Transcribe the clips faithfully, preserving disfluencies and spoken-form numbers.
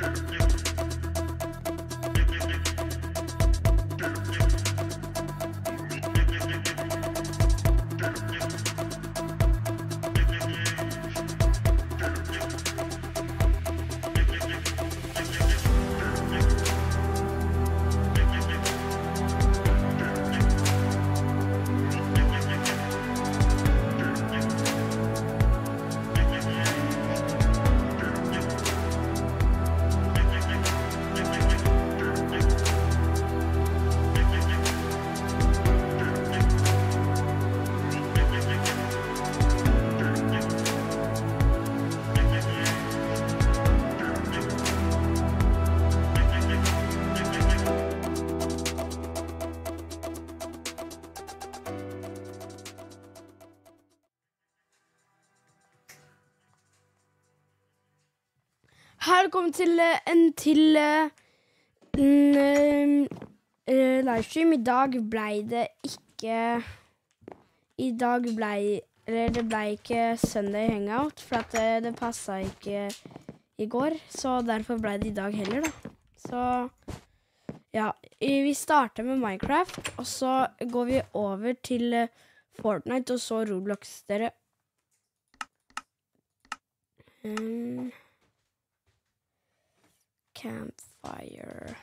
Velkommen til uh, en til uh, n, uh, livestream. I dag ble det ikke I dag ble Eller det ble ikke Sunday Hangout, for at det, det passet ikke i går. Så derfor ble det i dag heller, da. Så ja, vi starter med Minecraft, og så går vi over til uh, Fortnite, og så Roblox, dere. Um, Campfire.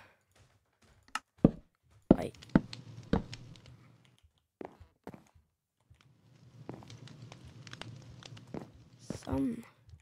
Oi. Sånn.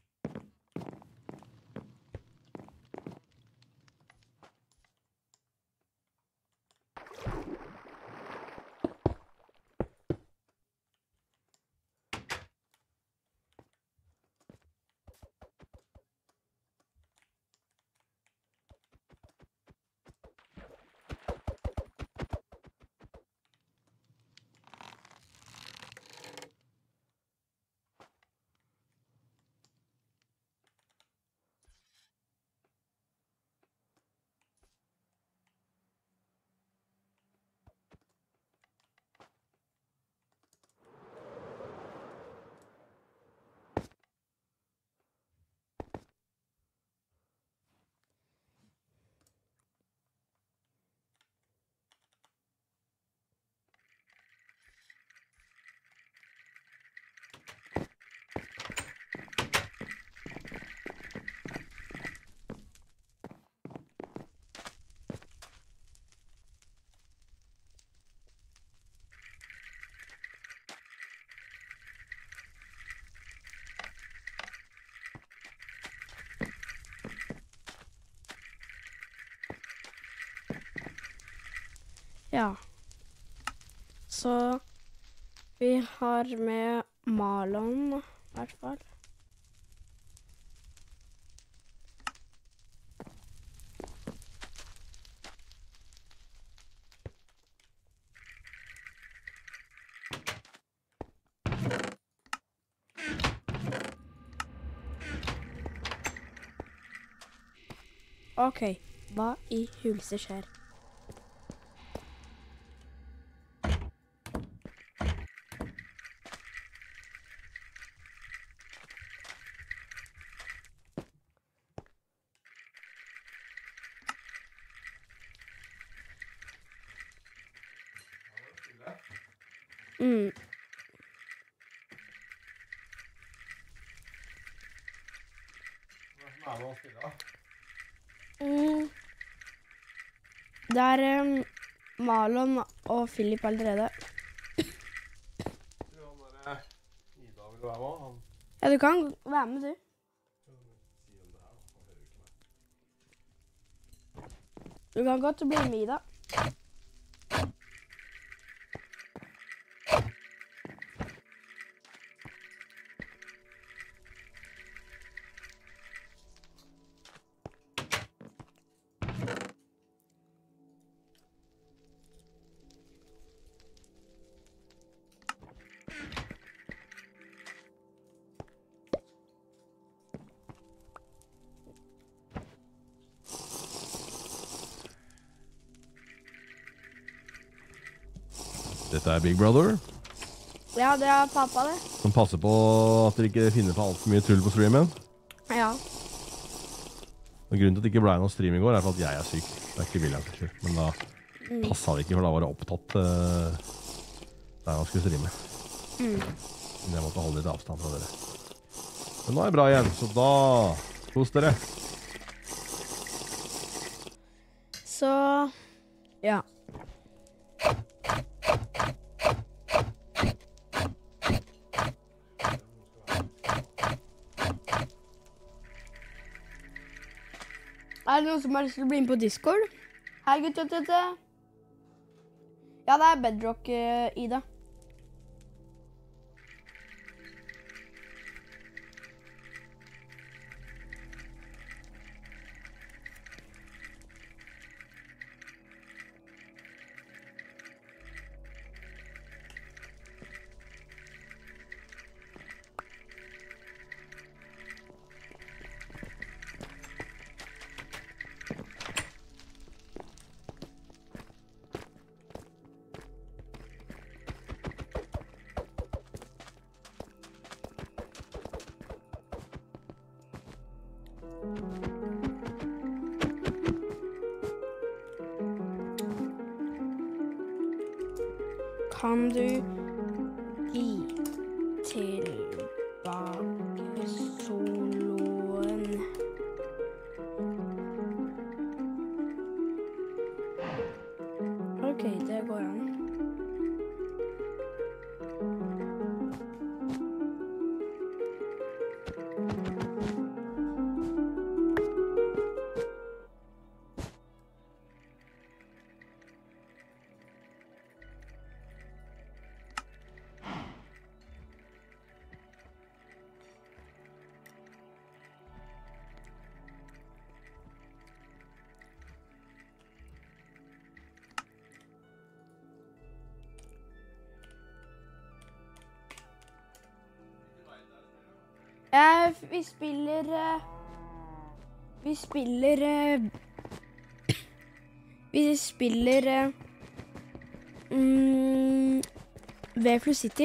Ja, så vi har med Marlon, i hvert fall. Ok, hva i hulse skjer? Mm. Hva er det å spille? Mm. Det er um, Marlon og Philip allerede. Du, han der Ida vil være med, han... Ja, du kan være med, du. Si om det her, han hører ikke meg. Du kan godt bli med, Ida. Dette er Big Brother, Ja, det er pappa, det. som passer på at dere ikke finner på alt for mye tull på streamen. Ja. Og grunnen til at det ikke ble noen stream i går er for at jeg er syk. Det er ikke William sin skyld. Men da Mm. passet det ikke, for da var det opptatt uh, der han skulle streame. Mm. Men jeg måtte holde litt avstand fra dere. Men nå er jeg bra igjen, så da kos dere. Så, ja. Er det noen som har lyst til å bli med på Discord? Hei, gutt. Ja, det er Bedrock, uh, Ida. Kan du gi tilbake soloen? Ok, det går an. Eh, vi spiller eh, Vi spiller eh, Vi spiller eh, mm, Veflu City.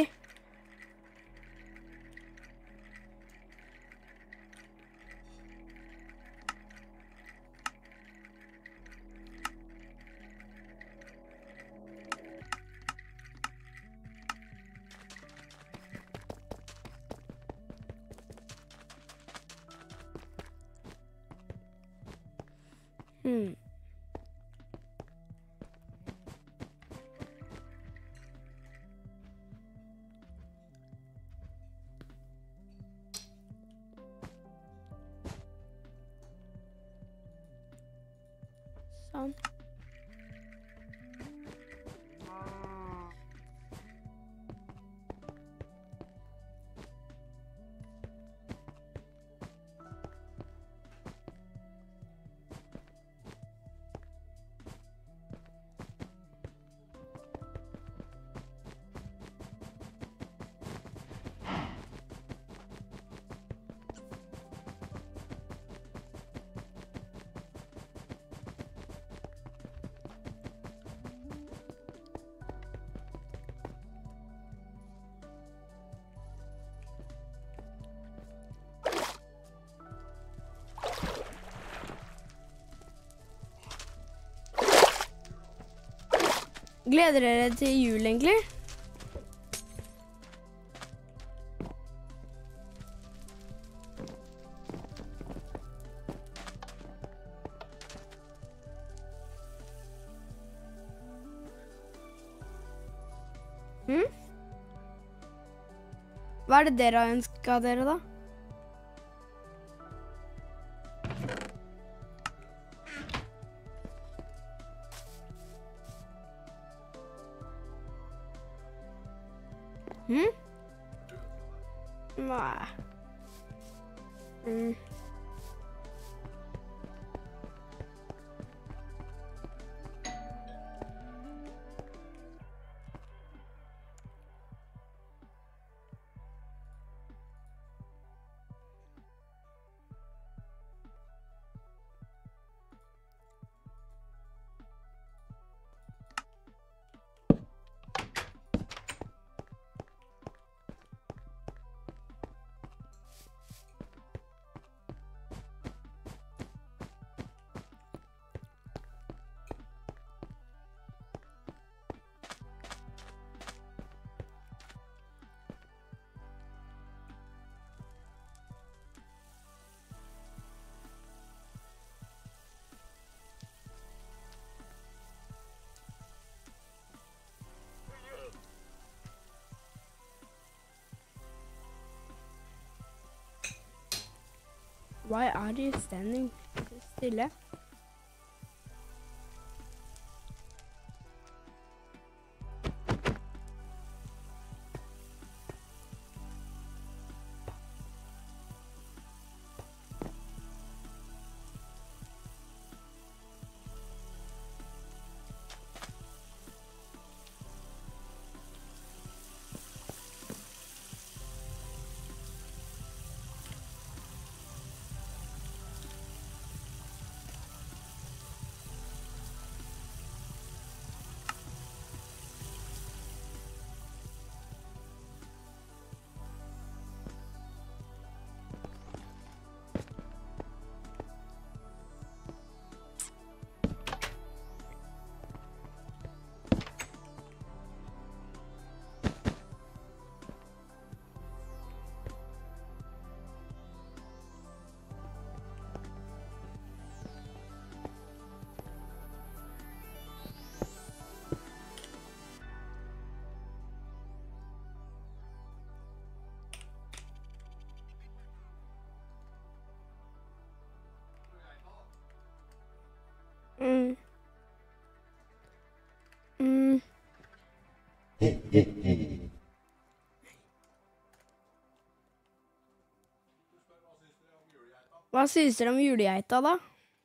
Hmm. Sånn. Gleder dere til jul, egentlig? Hm? Hva er det dere har ønsket dere, da? Hm? Nei. Mm. Why are you standing stille? Mm. Mm. Hva synes dere om julegeita da?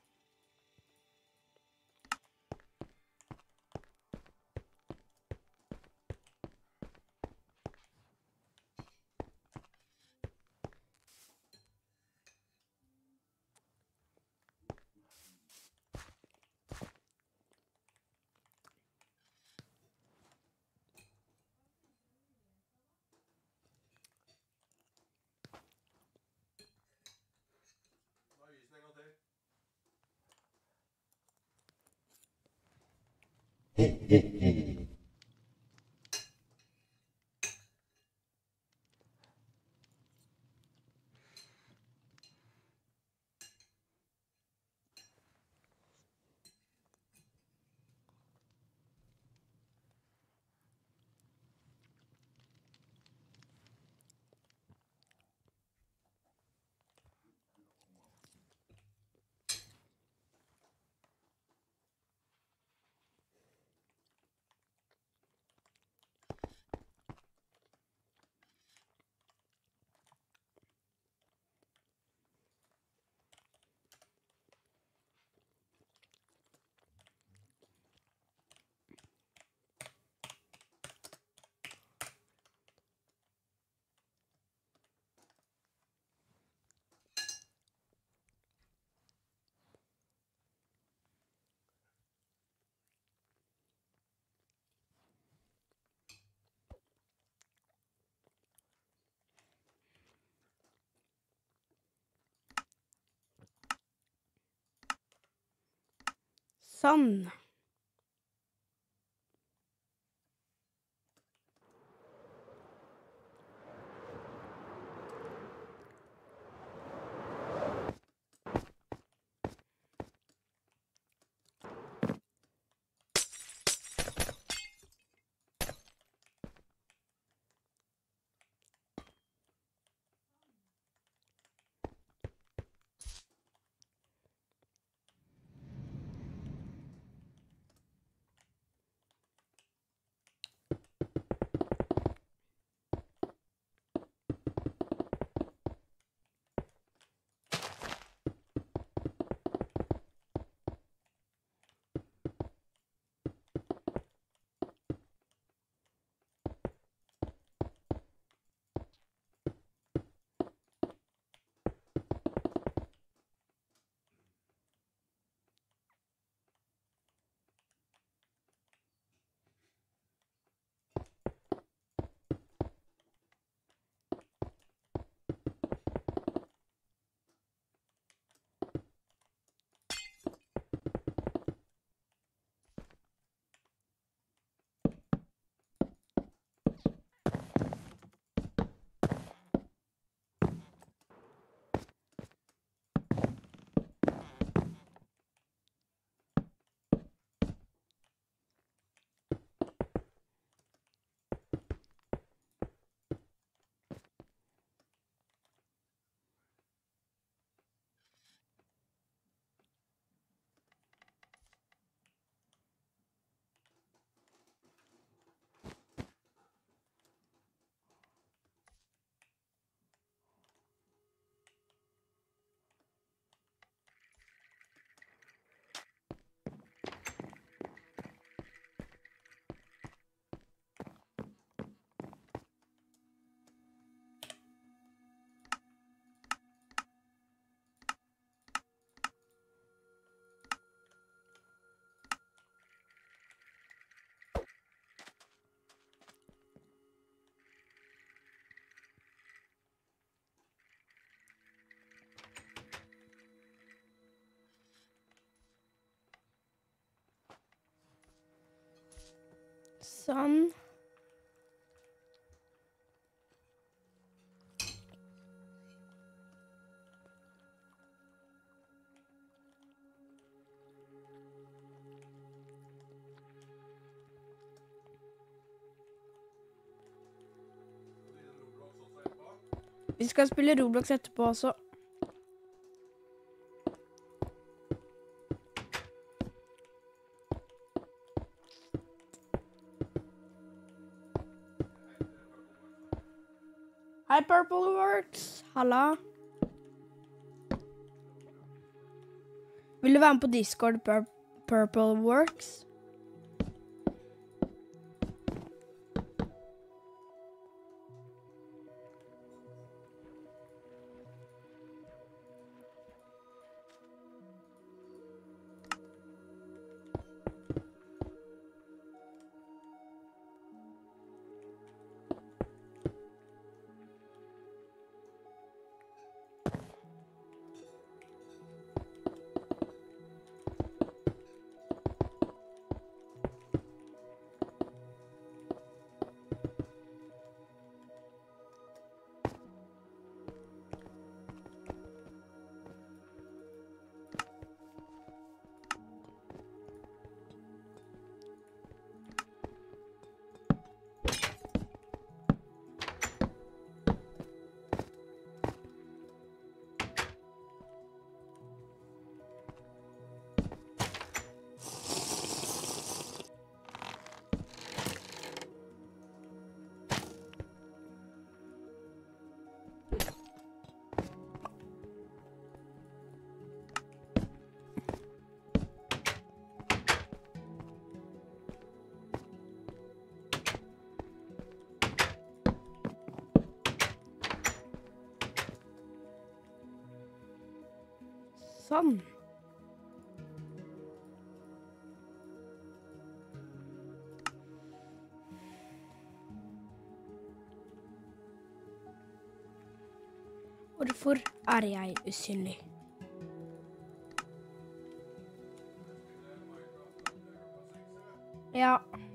Sånn. Sånn. Vi skal spille Roblox etterpå også. Hei, Purple Works. Halla. Vil du være med på Discord, Pur Purple Works? Sånn. Hvorfor er jeg usynlig? Ja.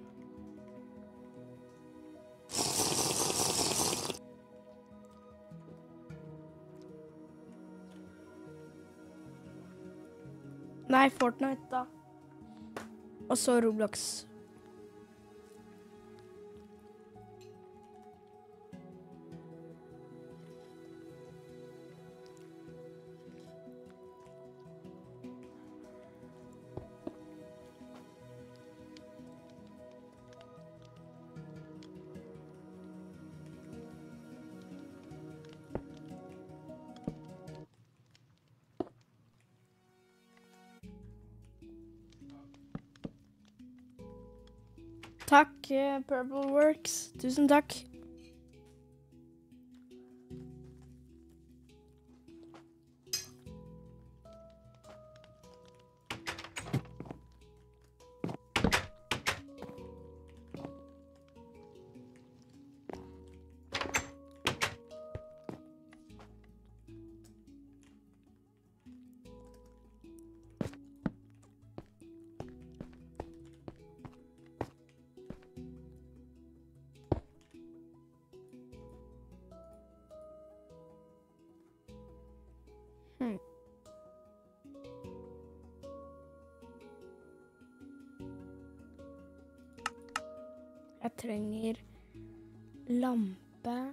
Nei, Fortnite da. Og så Roblox. Takk, eh, Purple Works. Tusen takk. Hmm. Jeg trenger lampe.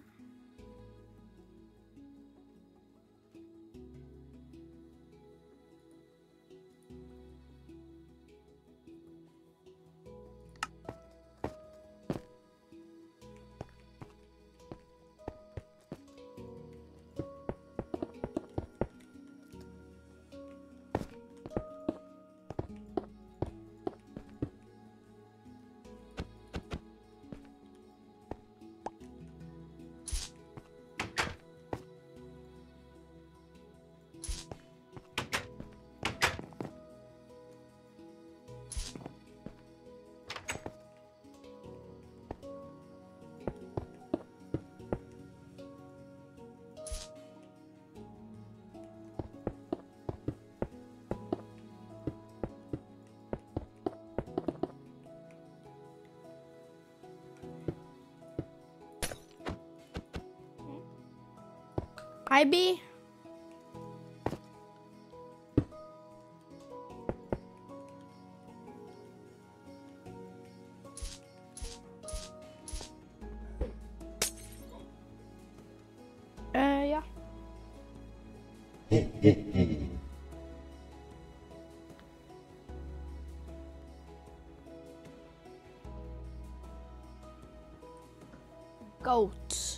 Hei, Bi. Eh, ja. Goat.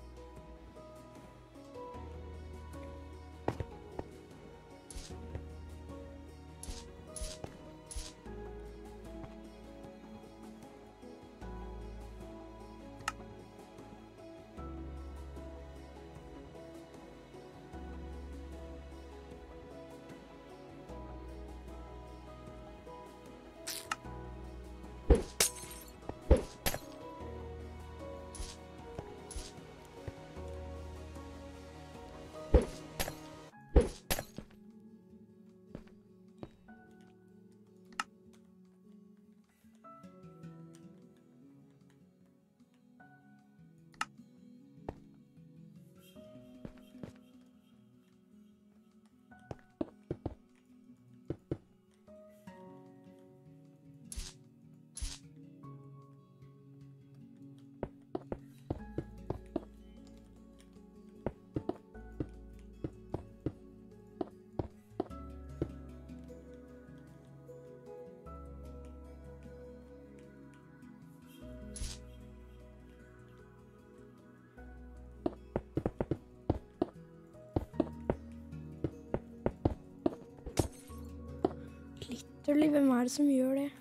Literally, hvem er det som gjør det?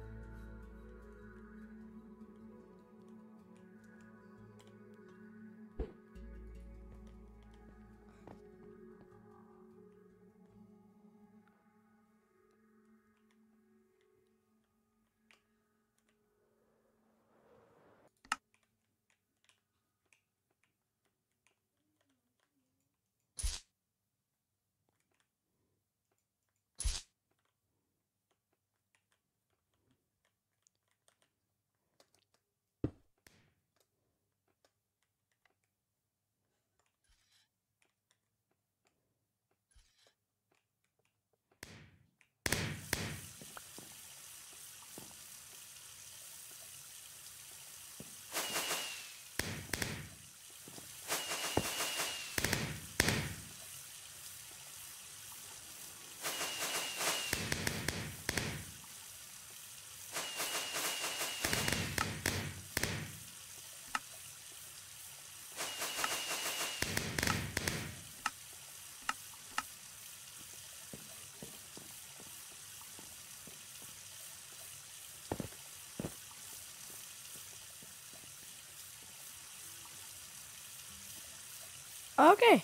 Okay.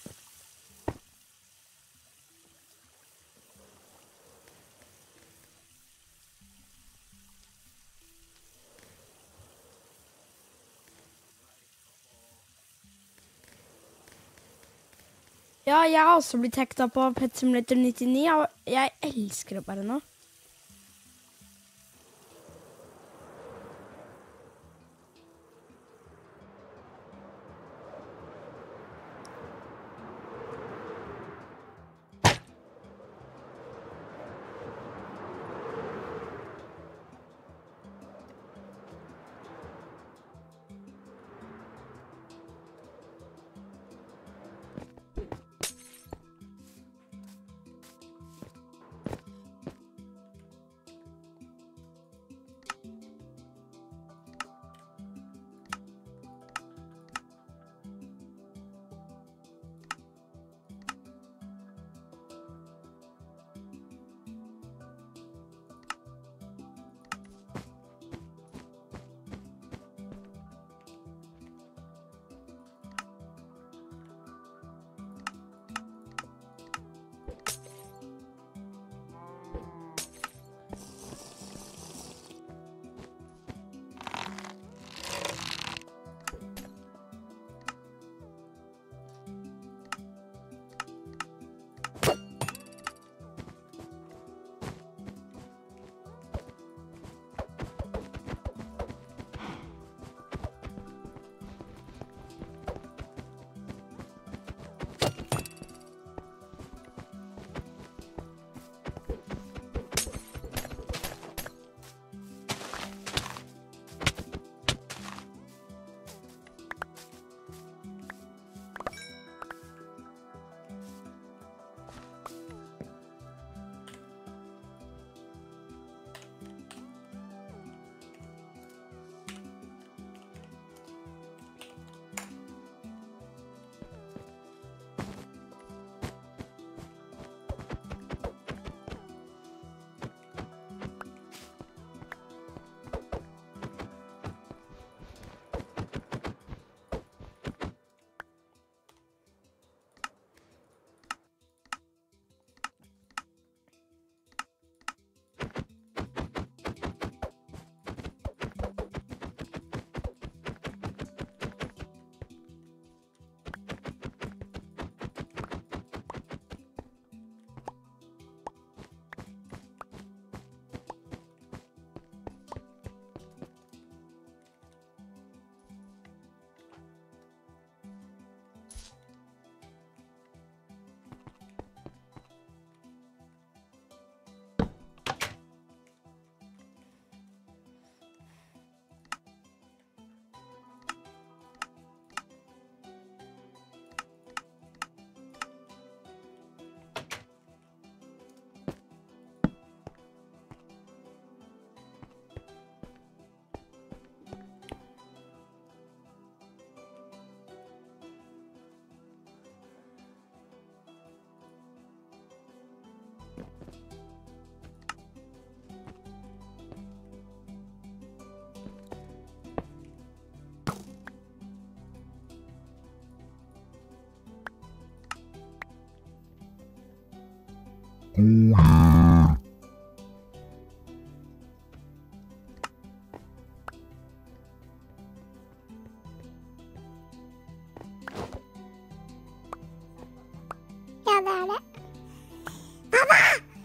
Ja, jeg har også blitt hekta på Pet Simulator nittini, og jeg elsker det bare nå. Ja, det er det. Pappa!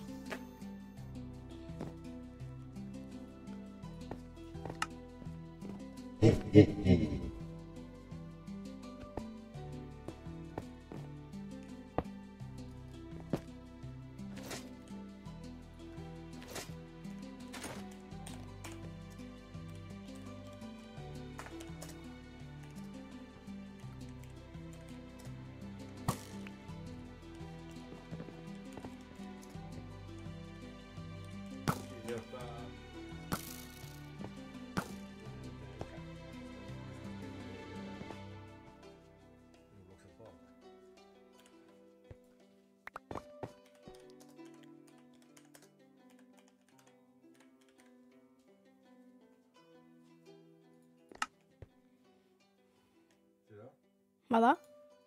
Hva da?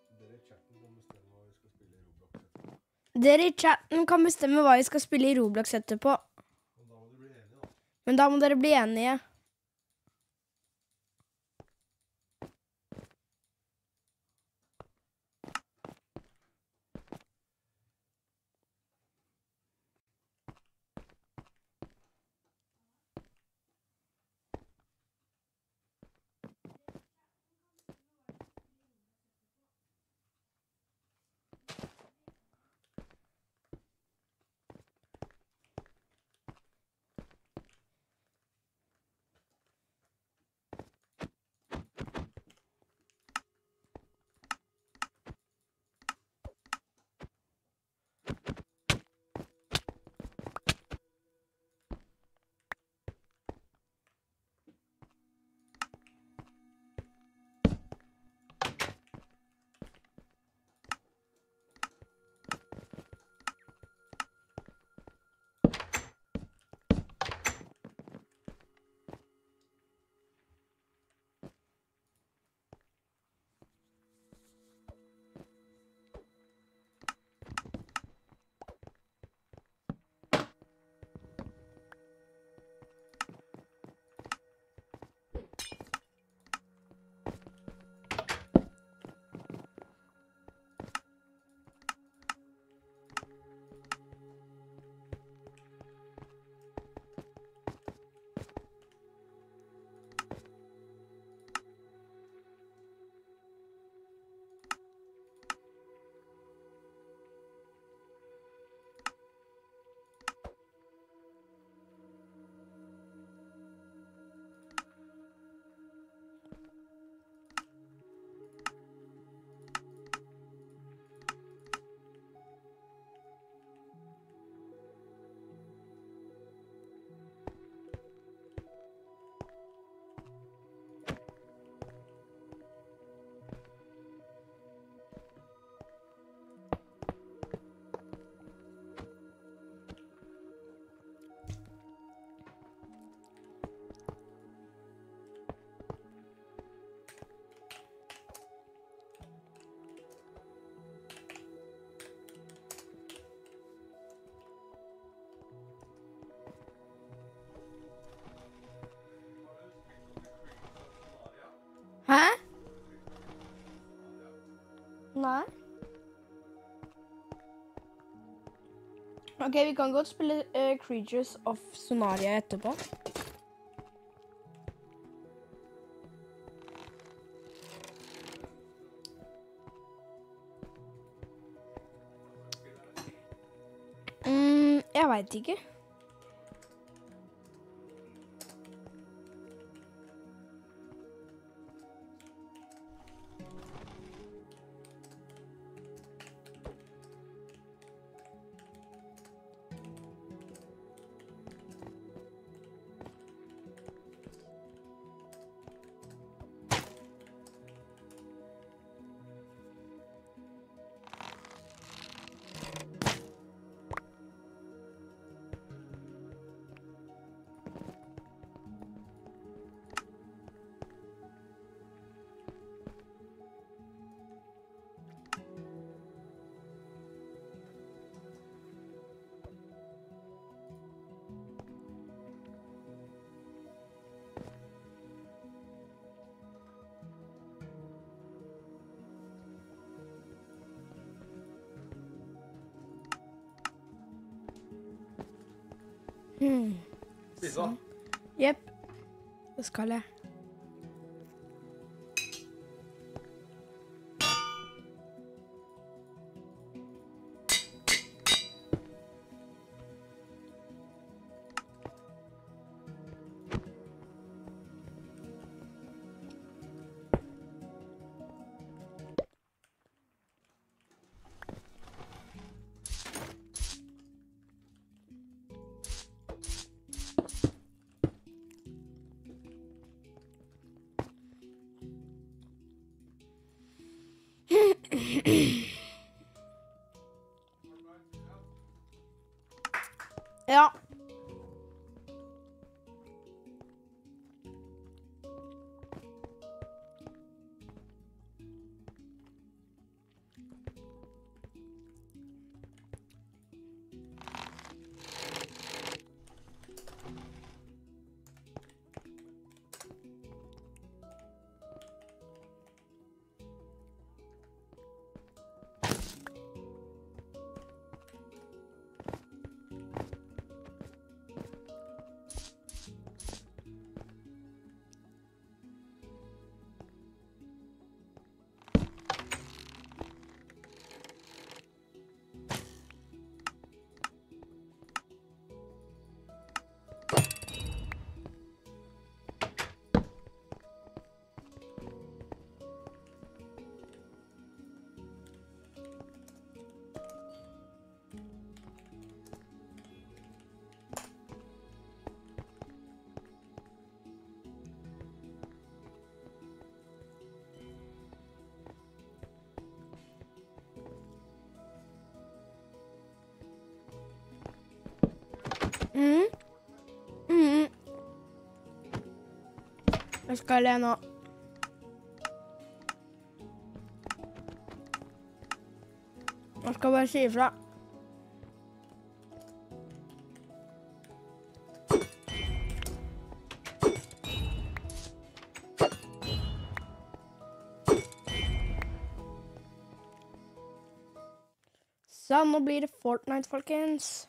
Dere i chatten kan bestemme hva vi skal spille i Roblox etterpå. Men da må dere bli enige. Hæ? Nei. Ok, vi kan godt spille uh, Creatures of Sonaria etterpå. Mm, jeg vet ikke. Hmm. Spise. Jepp. Det skal jeg. Ja. Mm. Mm. Jeg skal le nå. Jeg skal bare si ifra. Så nå blir det Fortnite, folkens.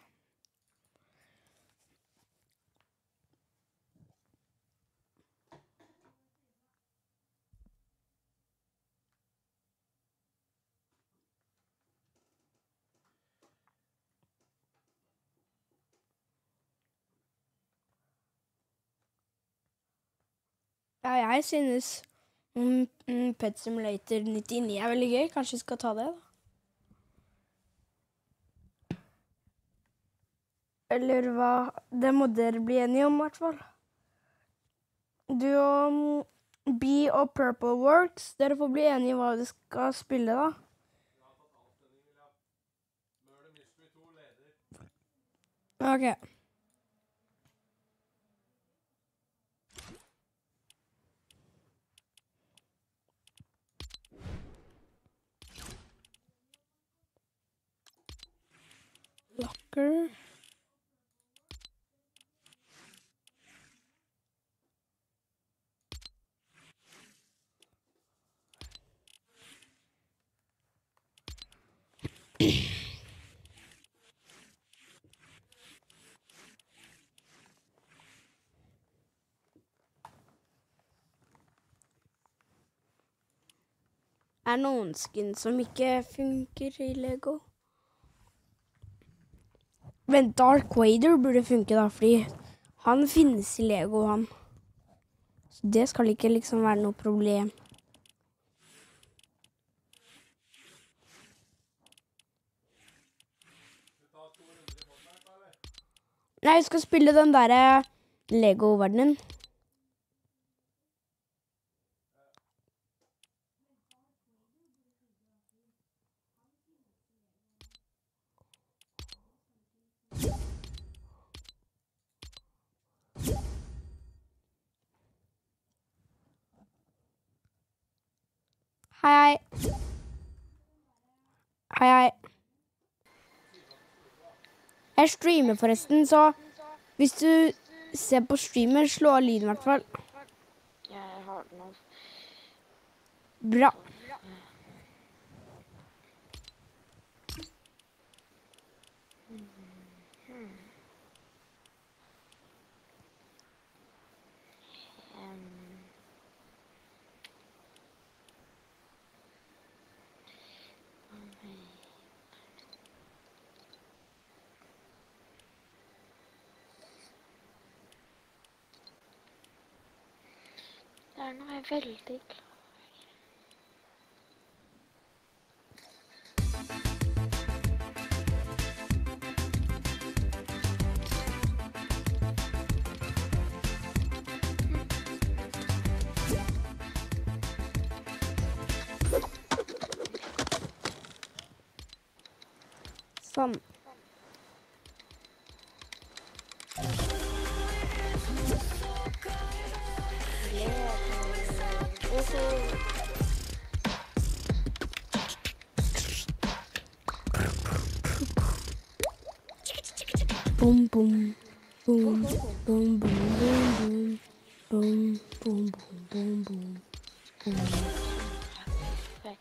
Ja, jeg synes mm, mm, Pet Simulator nittini er veldig gøy. Kanskje vi skal ta det, da. Eller hva? Det må dere bli enige om, i hvert fall. Du og mm, B og Purple Works, dere får bli enige i hva dere skal spille, da. Ok. Locker. Er noen skin som ikke funker i Lego? Men Dark Vader burde funke da, fordi han finnes i Lego, han. Så det skal ikke liksom være noe problem. Nei, jeg skal spille den der Lego-verdenen. Hei, hei. Hei, hei. Jeg streamer forresten, så hvis du ser på streamer, slå av lyden i hvert fall. Jeg har den av. Bra. er noe jeg er veldig glad. Sånn. Boom, boom. Boom, boom, boom, boom, boom. Boom, boom, boom, boom, boom. Boom. Perfekt.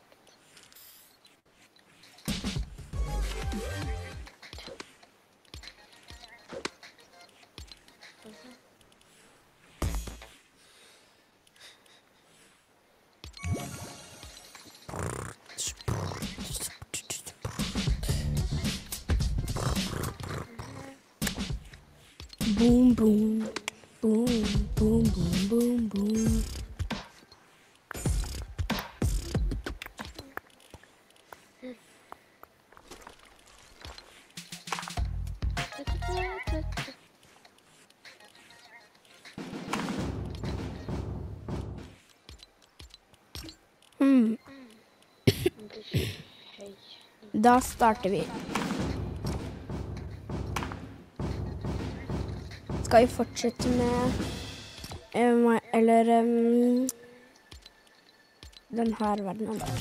Boom, boom. Boom, boom, boom, boom, boom. Hmm. Da starter vi. Skal vi fortsette med um, eller um, den her verdenen da.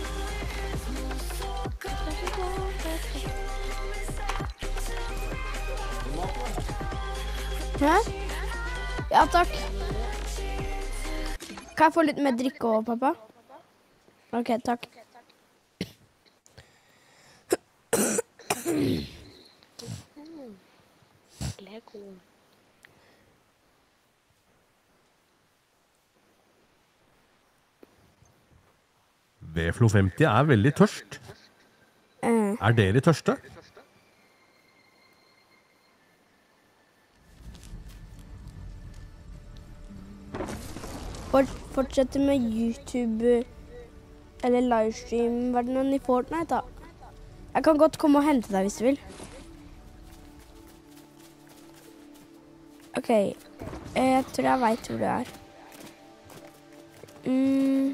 Hæ? Ja, takk. Kan jeg få litt mer drikke også, pappa? Ok, takk. Lego. Veflo femti er veldig tørst. Eh, Er dere tørste? for, fortsette med YouTube eller livestream-verdenen i Fortnite da. Jeg kan godt komme og hente deg hvis du vil. Ok, jeg tror jeg vet hvor du er. Mm,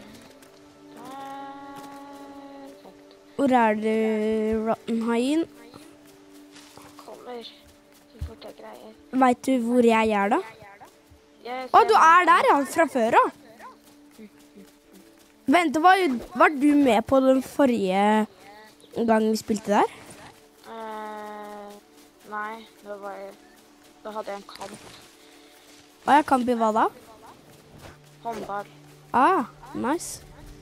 Perfekt. hvor er du, Rottenhaien? Kommer så fort jeg greier. Vet du hvor jeg er da? Jeg Å, ser- du er der ja, fra før da. Vent, var, var du med på den forrige gang vi spilte der? Eh, nei, det var da hadde jeg en kamp. Å, jeg kan bli hva da? Håndball. Ah, nice.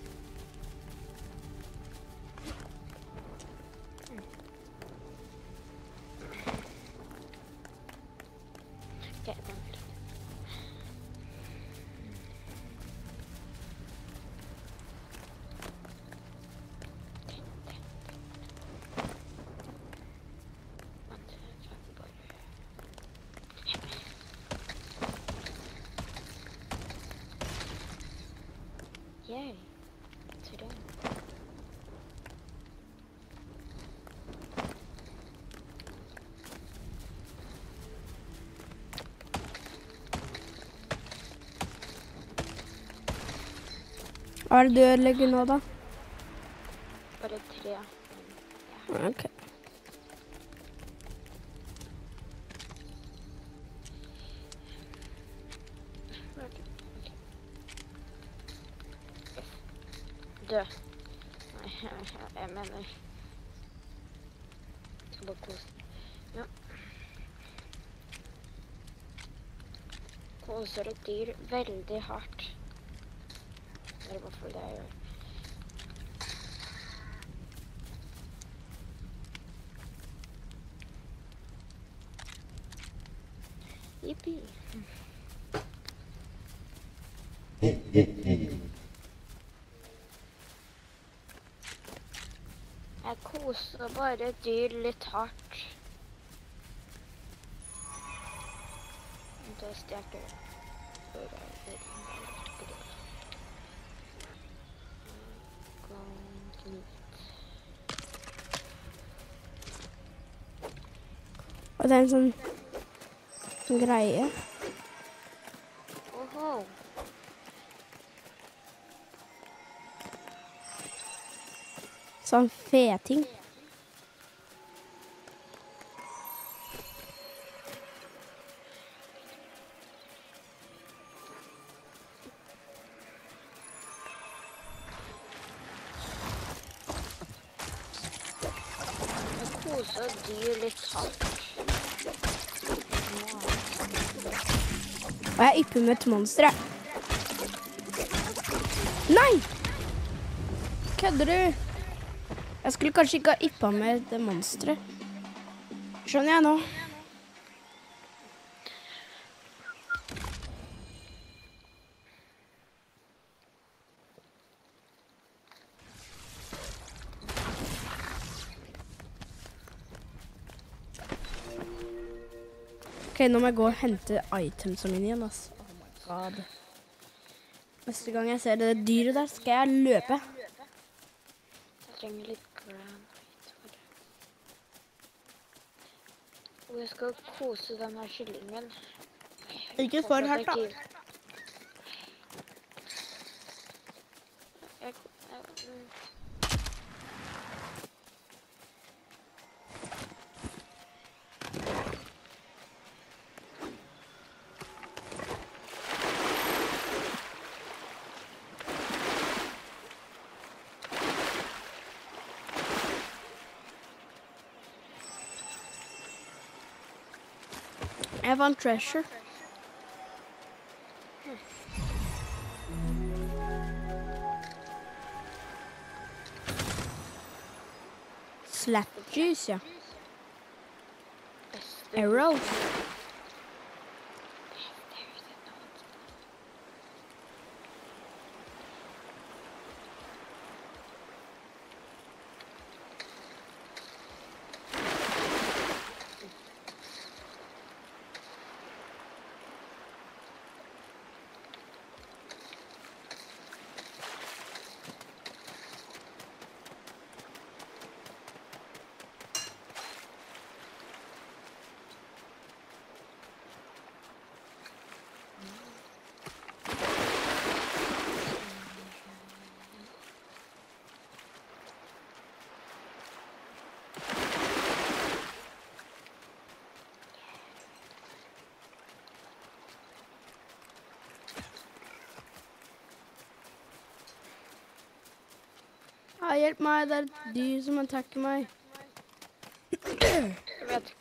Ok, den vil jeg. Vent, jeg tar bare- Yay. Tre. Hva er det du ødelegger nå da? Bare tre. Ok. Dø. Nei, jeg mener. Skal bare kose. Ja. Koser et dyr veldig hardt. Det er bare for det jeg gjør. Jippi. Jeg koser bare dyr litt hardt. Da stjekker jeg. Og det er en sånn greie. Oho. Sånn feting. Kose dyr litt hardt. Og jeg ypper med et monster, jeg. Nei! Kødder du? Jeg skulle kanskje ikke ha yppet med det monsteret. Skjønner jeg nå. Ok, nå må jeg gå og hente itemsene mine igjen, ass. Oh my god. Neste gang jeg ser det dyret der, skal jeg løpe. Jeg trenger litt granite for det. Og jeg skal kose denne kyllingen. Ikke for hardt, da. Jeg, jeg, mm. Jeg fant treasure. Slap juice, ja. Arrows. Ja, hjelp meg, det er et dyr som attacker meg. Jeg vet.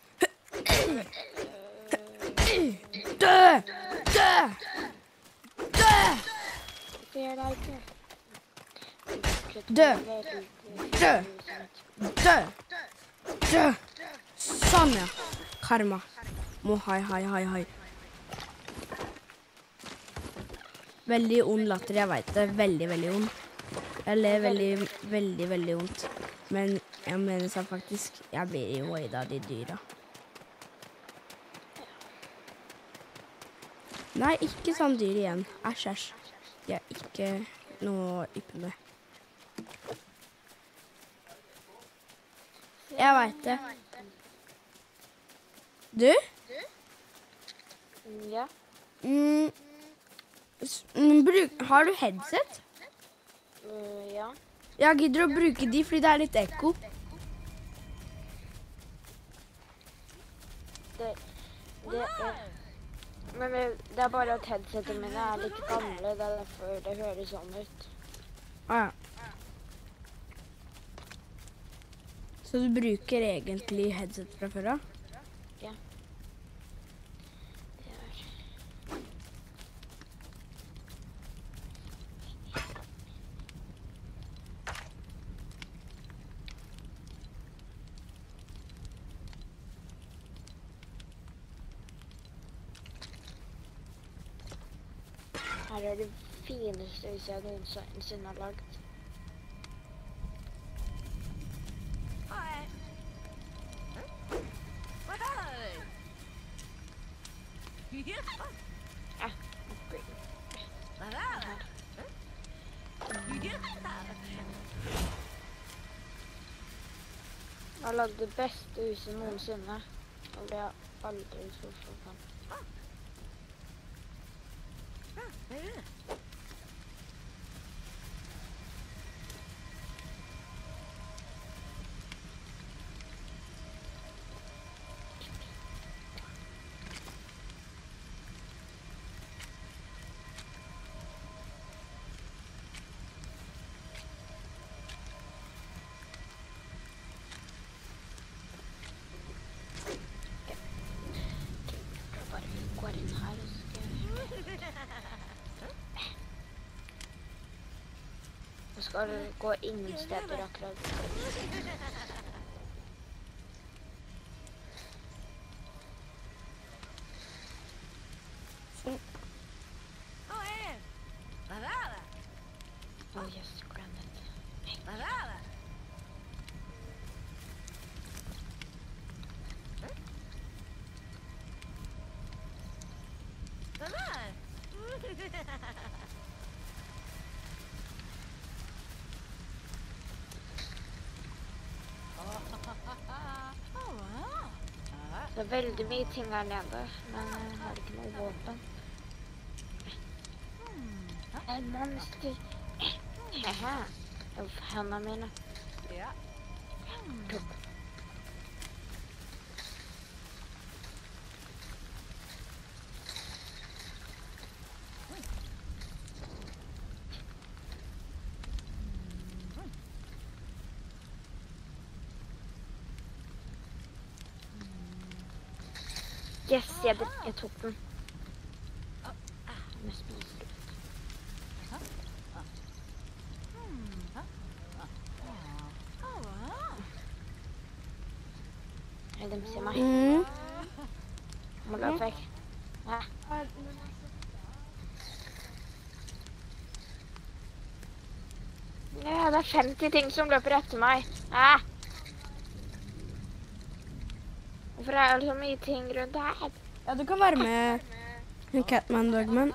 Dø! Dø! Dø! Det er deg ikke. Dø! Dø! Dø! Dø! Sånn, ja. Karma. Må hei, hei, hei, hei. Veldig ond latter, jeg vet det. Veldig, veldig ond. Jeg ler veldig, veldig, veldig ondt. Men jeg mener så faktisk, jeg blir jo høyde av de dyra. Nei, ikke sånn dyr igjen. Æsj, æsj. Det er ikke noe å yppe med. Jeg vet det. Du? Ja. Mm, s- mm, bruk, har du headset? Uh, ja. Jeg gidder å bruke de fordi det er litt ekko. Det, det er... Men det, det er bare at headsetet mine er litt gamle, det er derfor det høres sånn ut. Ah, ja. Så du bruker egentlig headset fra før av? Ja. Det er... Her er det fineste hvis jeg noensinne har lagd. Ah, great. Jeg har lagd det beste huset noensinne. Og det er aldri så sånn. Så skal du gå ingen steder akkurat. Oh yes, granite. Det er veldig mye ting her nede, men jeg har ikke noe våpen. En monster. Haha. Uff, hendene mine. Tok. Yes, jeg, jeg tok den. Jeg spiser det. Er de ser meg? Mm. Må løpe vekk. Ja. Ja, det er femti ting som løper etter meg. Ja. Hvorfor er det så mye ting rundt her? Ja, du kan være med en Catman Dogman.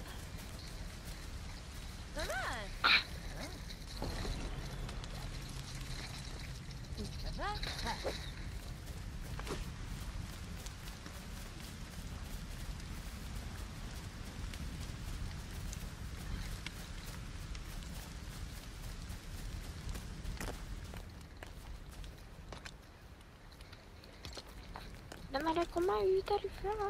Den er det, kom meg ut herfra.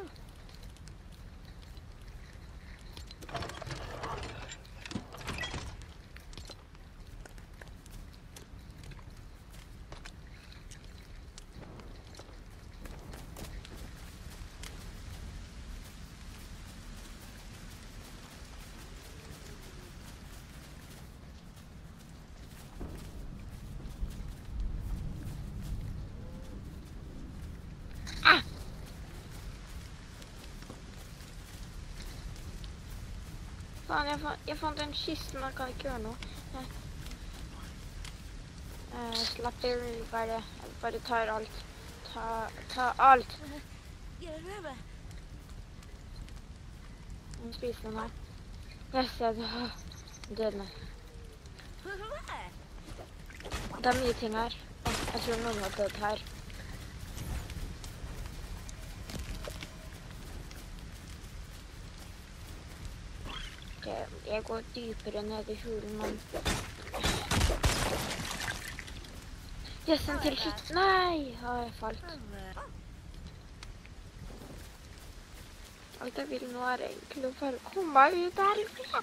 Faen, jeg, fant, jeg fant en kiste, men jeg kan ikke gjøre noe. Jeg, uh, slapp det, bare, jeg bare tar alt. Ta, ta alt. Jeg må spise den her. Yes, jeg er død med. Det er mye ting her. Jeg tror noen har dødd her. Jeg går dypere ned i hulen, men... Yes, en til slutt. Nei, har jeg falt. Alt jeg vil nå er egentlig å bare komme meg ut herfra.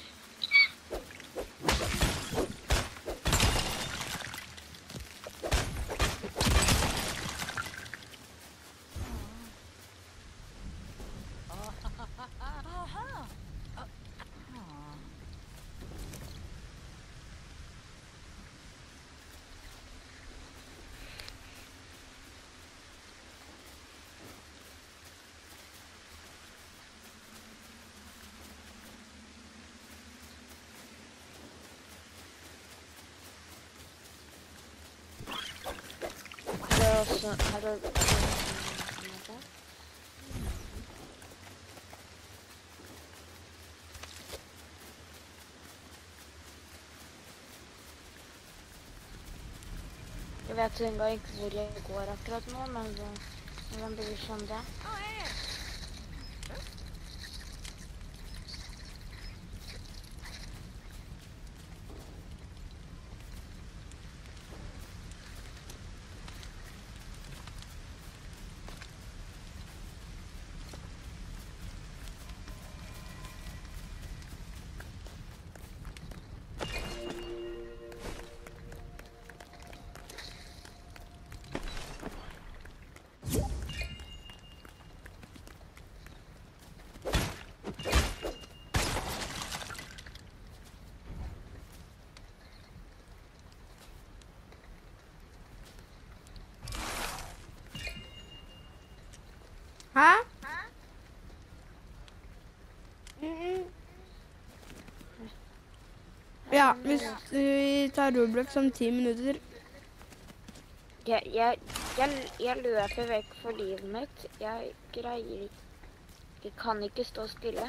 Så har du... Jeg vet engang ikke hvor jeg går akkurat nå, men det, det blir sånn det. Hæ? Mm. Ja, hvis vi tar Roblox om ti minutter. Jeg, jeg, jeg, jeg løper vekk for livet mitt. Jeg greier ikke. Jeg kan ikke stå stille.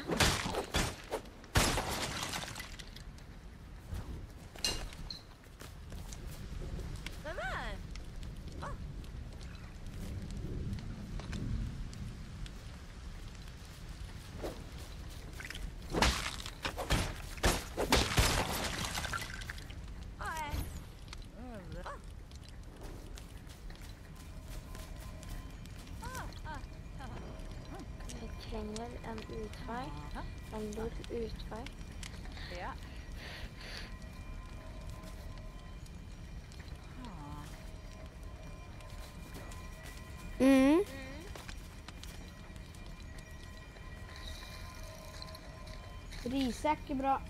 Trenger en utvei, en lurt utvei. Ja. Mm. Rise er ikke bra.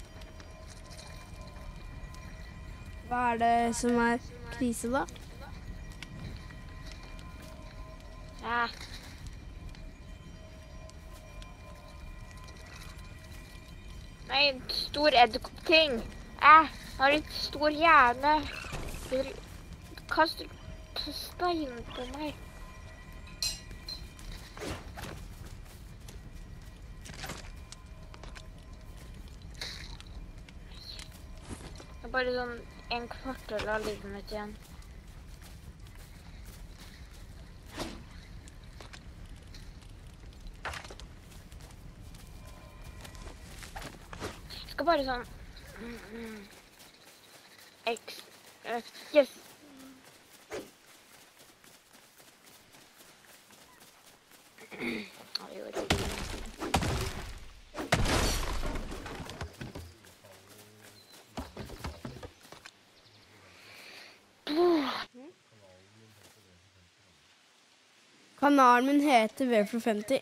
Hva er det som er krise da? Ja. Nei, en stor edderkoppting. Jeg har en stor hjerne. Du kaster stein på meg. Det er bare sånn en kvartal av livet mitt igjen. Jeg skal bare sånn... X... Uh, yes! Ja, jeg gjorde det. Kanalen min heter Veflo femti.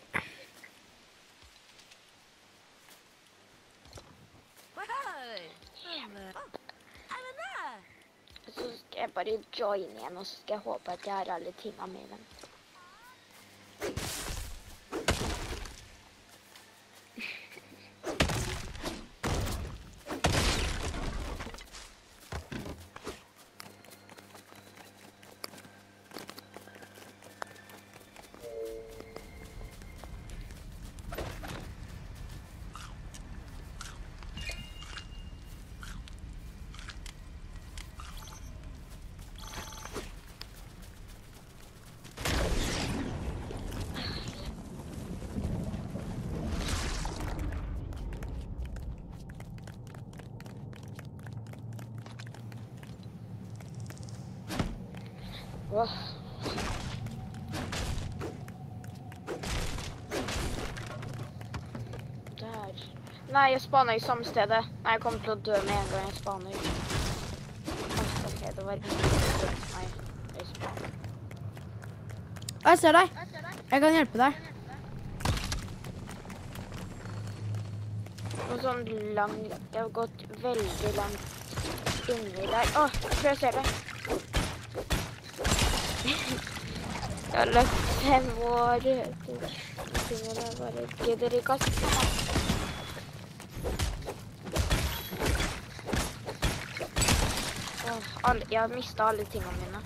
Så skal jeg bare joine igjen, og så skal jeg håpe at jeg har alle tingene mine. Åh. Der. Nei, jeg spaner i samme stedet. Nei, jeg kommer til å dø med en gang jeg spaner. Ok, det var ikke... Nei, jeg spaner. Jeg ser deg. Jeg kan hjelpe deg. Og sånn lang... Jeg har gått veldig langt inni der. Åh, jeg tror jeg ser det. Jeg har løpt fem år. Tingene bare gidder ikke å kaste meg. Åh, alle, jeg har mistet alle tingene mine.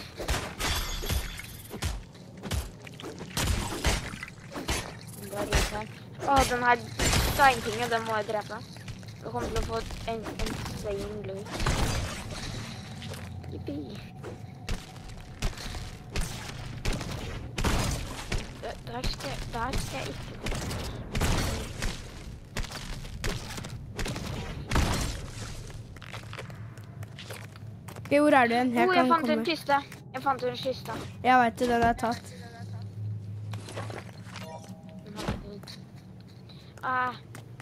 Det er litt her. Åh, den her steintingen, den må jeg drepe. Jeg kommer til å få en insane loot. Yippie. Der skal, der skal jeg ikke gå. Ok, hvor er du igjen? Jeg Oh, jeg kan fant komme. en kiste. Jeg fant en kiste. Jeg vet det, den er tatt. Ah.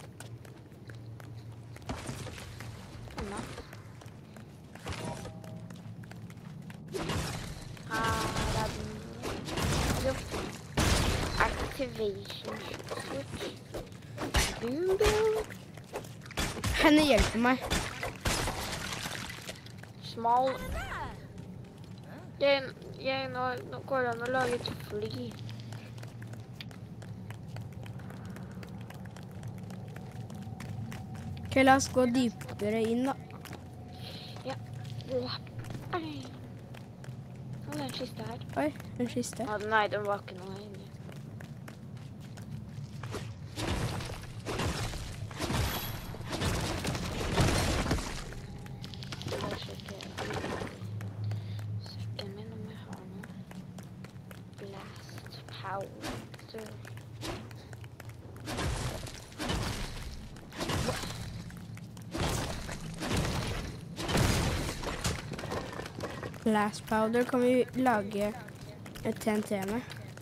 Anna. Her er den. Jo. Activation switch. Boom, boom. Henne hjelper meg. Small. Jeg, jeg, nå, nå går det an å lage et fly. Ok, la oss gå dypere inn da. Ja. Oi. Nå er det en kiste her. Oi, en kiste. Ah, nei, den var ikke noe inni. Jeg sjekker sekken min om jeg har noe. Blast powder. Blast powder kan vi lage et T N T med.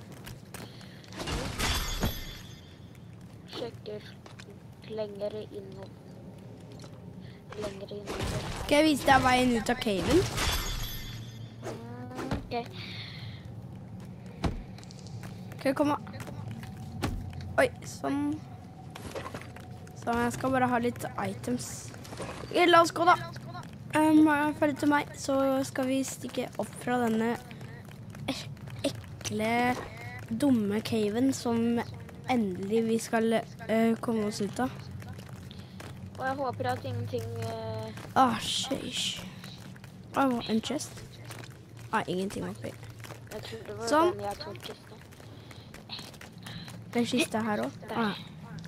Sjekker lenger innover. Lenger innover her. Skal jeg vise deg veien ut av caven? Mm, ok. Ok, kom da. Oi, sånn. Sånn, jeg skal bare ha litt items. Ok, la oss gå da. Um, følg til meg, så skal vi stikke opp fra denne ek- ekle, dumme caven som endelig vi skal uh, komme oss ut av. Og jeg håper at ingenting... Uh, Ah, sheesh. Åh, en chest. Ah, ingenting oppi. jeg tror det var Sånn. den jeg tok kiste. Den kiste her også. Der. Ah.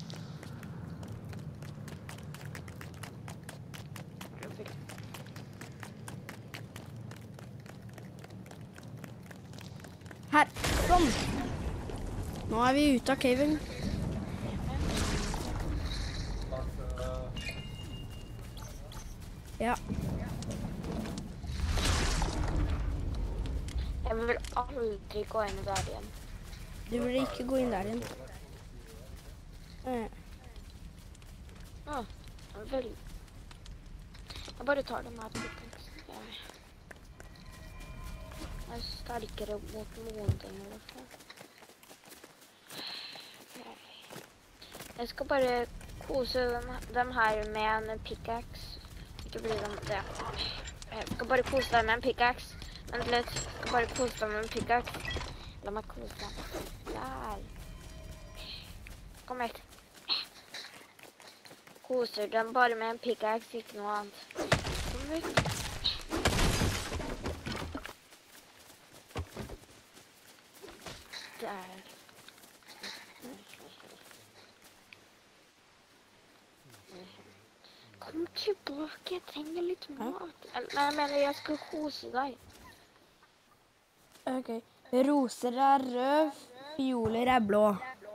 Her, sånn. Nå er vi ute av caven. Ja, Jeg vil aldri gå inn der igjen. du burde ikke gå inn der igjen. Eh, Åh, vel. Jeg bare tar den her pickaxen. Jeg, jeg er sterkere mot noen ting i hvert fall. Ok. Jeg skal bare kose den, dem her med en pickaxe. Ikke bli dem det. Jeg skal bare kose dem med en pickaxe. Vent litt. Jeg skal bare kose dem med en pickaxe. La meg kose dem. Der. Kom hit. Koser dem bare med en pickaxe, ikke noe annet. Kom ut. Der. Kom tilbake, jeg trenger litt mat. Eller, Nei, jeg mener jeg skal kose deg. ok. Roser er rød, fioler er blå.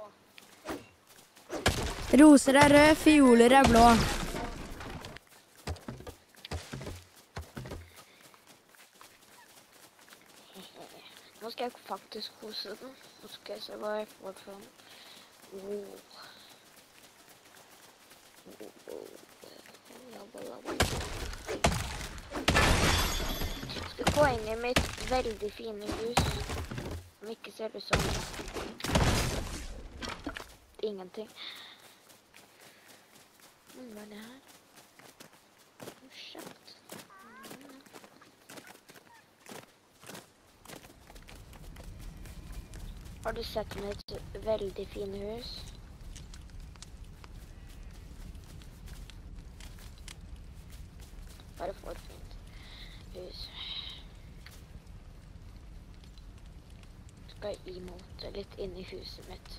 Roser er rød, fioler er blå. Nå skal jeg faktisk kose den. Nå skal jeg se hva jeg får fra den. Oh. Jeg skal gå inn i mitt veldig fine hus. Som ikke ser ut som ingenting. Mm, hva er det her? Oh, shit. Har du sett mitt veldig fine hus? Bare for fint hus. Skal jeg imote litt inn i huset mitt.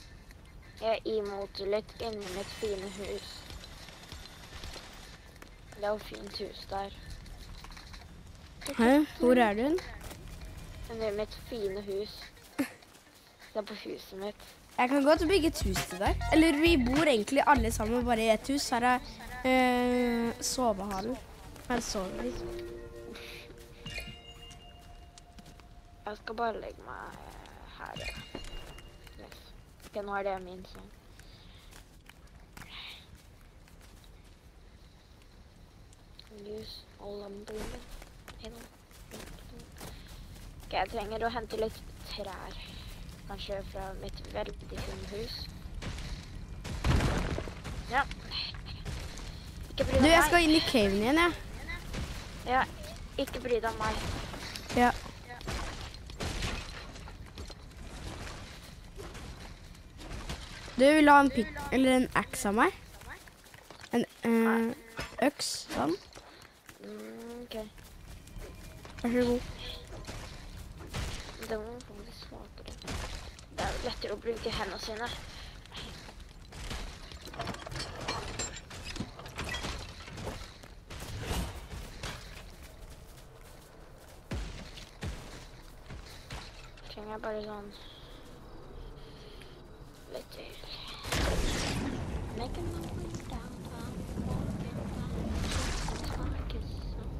Jeg imoter litt inn i mitt fine hus. Det er jo fint hus der. Hæ? Hvor er du hen? Men det er mitt fine hus. Det er på huset mitt. Jeg kan godt bygge et hus til deg. Eller vi bor egentlig alle sammen bare i et hus. Her er øh, sovehallen. Her sover vi. Jeg skal bare legge meg eh, her. Ja. Yes. Ok, nå er det min sånn. Use all lumber. Ok, jeg trenger å hente litt trær. Kanskje fra mitt veldig fine hus. Ja. Ikke bry deg om Du, meg. jeg skal inn i caven igjen, jeg. Ja, ikke bry deg om meg. Ja. Du vil ha en pikk, eller en axe av meg? En øh, øks, sånn. Mm, ok. Vær så god. Det må få litt svakere. Det er lettere å bruke hendene sine. Trenger jeg bare sånn litt til. Making my way downtown, walking down, it's like a song.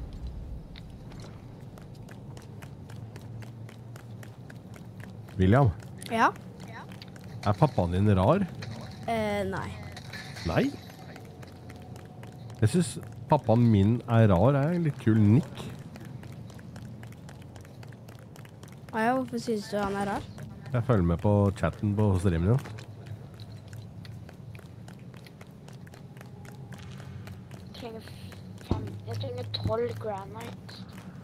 William, Ja? er pappaen din rar? Eh, nei. Nei. Jeg synes pappaen min er rar. Er en litt kul nikk. Ah, ja, hvorfor synes du han er rar? Jeg følger med på chatten på streamen din. Jeg trenger fem, jeg trenger tolv granite.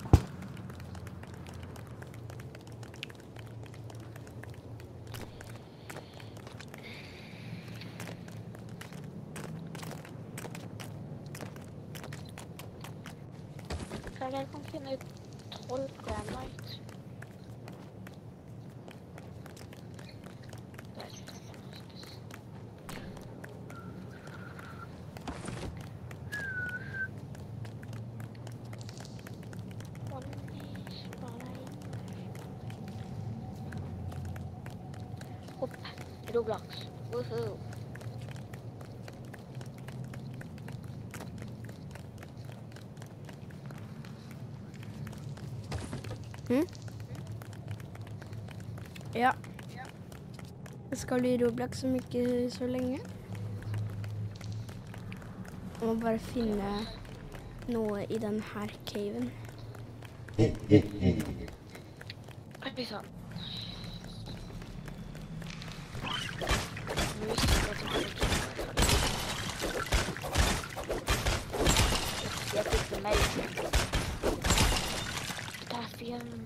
Kanskje jeg kan finne tolv granite. Der, der kan jeg spise. Hopp, Roblox. Woohoo. Hm? Ja. Jeg skal i Roblox om ikke så lenge. Jeg må bare finne noe i den her caven. Oi, sann. Mus, jeg tror ikke. Jeg fikk det melk. Potassium.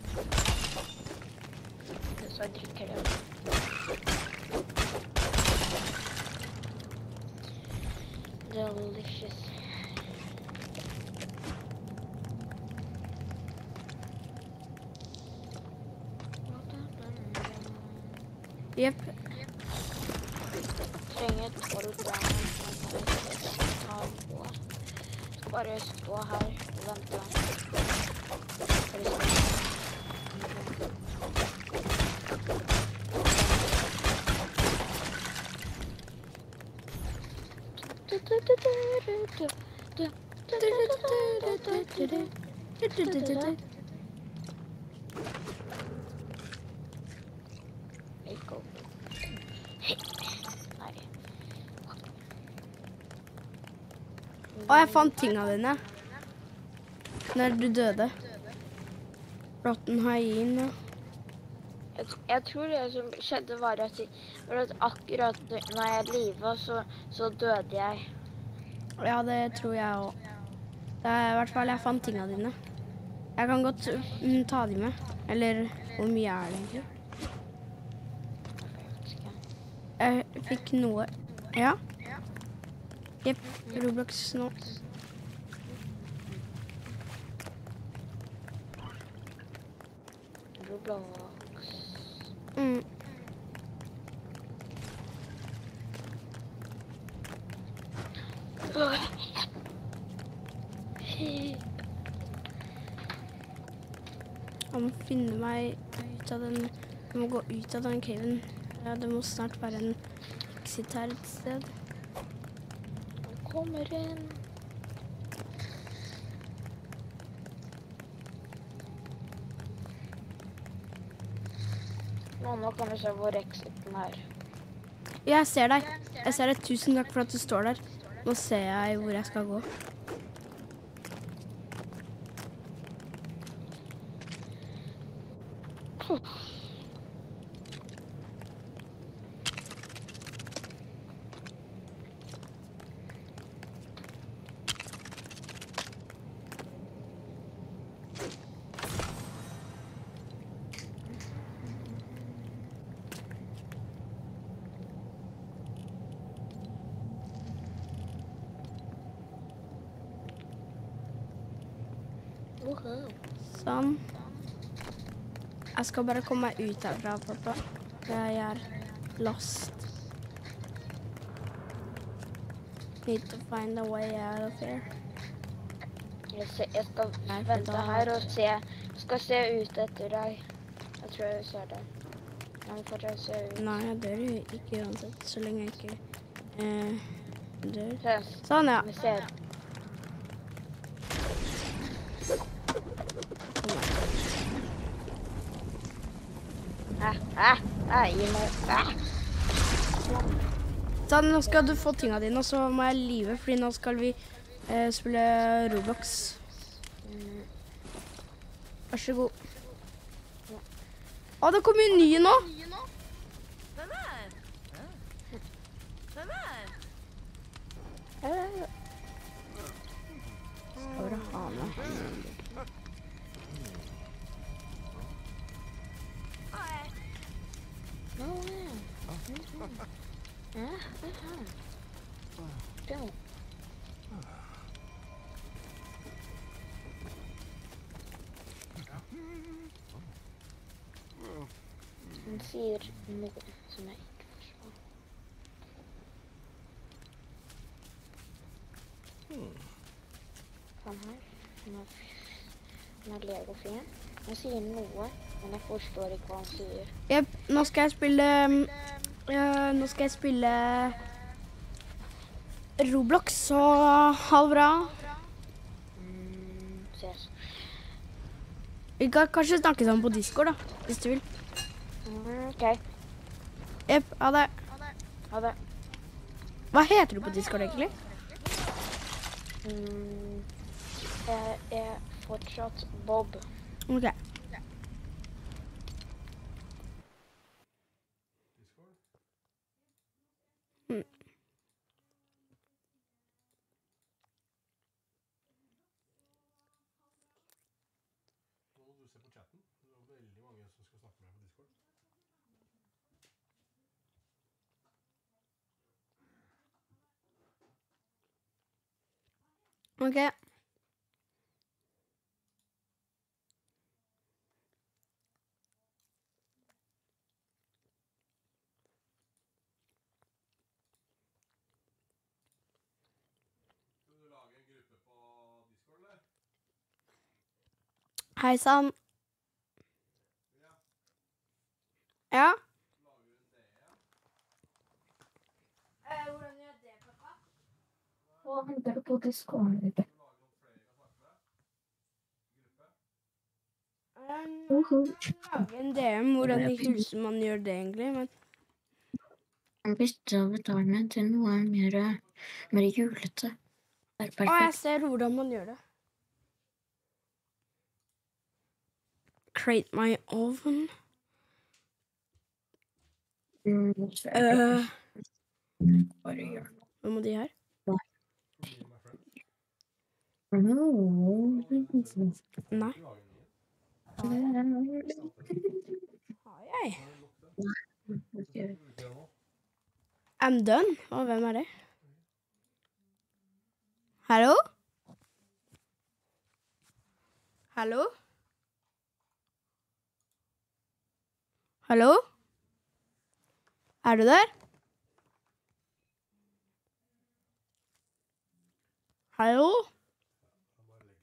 Så jeg drikker det. Delicious. Jepp. Trenger tolv gram. Ta på. Skal bare stå her og vente. Go. Nei. Å, jeg fant tingene dine. Når du døde. Rotten hyene. Jeg, jeg tror det som skjedde var at, var at akkurat når jeg livet, så, så døde jeg. Ja, det tror jeg også. Det er i hvert fall jeg fant tingene dine. Jeg kan godt mm, ta dem med. Eller, hvor mye er det egentlig? Jeg fikk noe. Ja. Jepp, Roblox nå. Roblox. Mm. Jeg må finne meg ut av den... Jeg må gå ut av den caven. Ja, det må snart være en exit her et sted. Han kommer inn. Nå, nå kan du se hvor exiten er. Jeg ser deg. Jeg ser deg. Tusen takk for at du står der. Nå ser jeg hvor jeg skal gå. Sånn. Jeg skal bare komme meg ut herfra, pappa. Jeg er lost. Need to find a way out of here. Jeg, ser, jeg skal Nei, for vente da- her og se. Jeg skal se ut etter deg. Jeg tror jeg ser deg. Jeg må fortsatt se ut. Nei, jeg dør jo ikke uansett, så lenge jeg ikke eh, dør. Se, Sånn, ja. vi ser. Æh, æh, æh, gi meg, æh. Sånn, nå skal du få tingene dine, og så må jeg live, fordi nå skal vi eh, spille Roblox. Vær så god. Å, det kommer en ny nå! Skal du ha med han? Nå, ja. Ja, det er han. Bra. Han sier noe som jeg ikke forstår. Han her, han er, han er legofien. Han sier noe, men jeg forstår ikke hva han sier. Jep, nå skal jeg spille um, ja, Nå skal jeg spille Roblox, så ha det bra. Mm, ses. Vi kan kanskje snakke sammen på Discord, da, hvis du vil. Mm, ok, Jep, ha det. ha det. Hva heter du på Discord, egentlig? Mm, jeg er fortsatt Bob. Ok. Mm. Nå må du se på chatten. Det er veldig mange som skal snakke med deg på Discord. Ok. Skal du lage en gruppe på Discord, eller? Hei sann. Ja? Lager du en D M? Hvordan gjør jeg det, pappa? Hva henter du på Discord? Lager noen flere å snakke med? Gruppe? Lage en D M, hvordan i huset man gjør det egentlig, men... Han bytte avatarene til noe mer, mer julete. Det er Å, jeg perfekt. ser hvordan man gjør det. Create my oven. Mm, så er det Øh, bare å gjøre noe. hva må de her? No. Nei. Har jeg? I'm done. Og hvem er det? Hallo? Hallo? Hallo? Er du der? Hallo?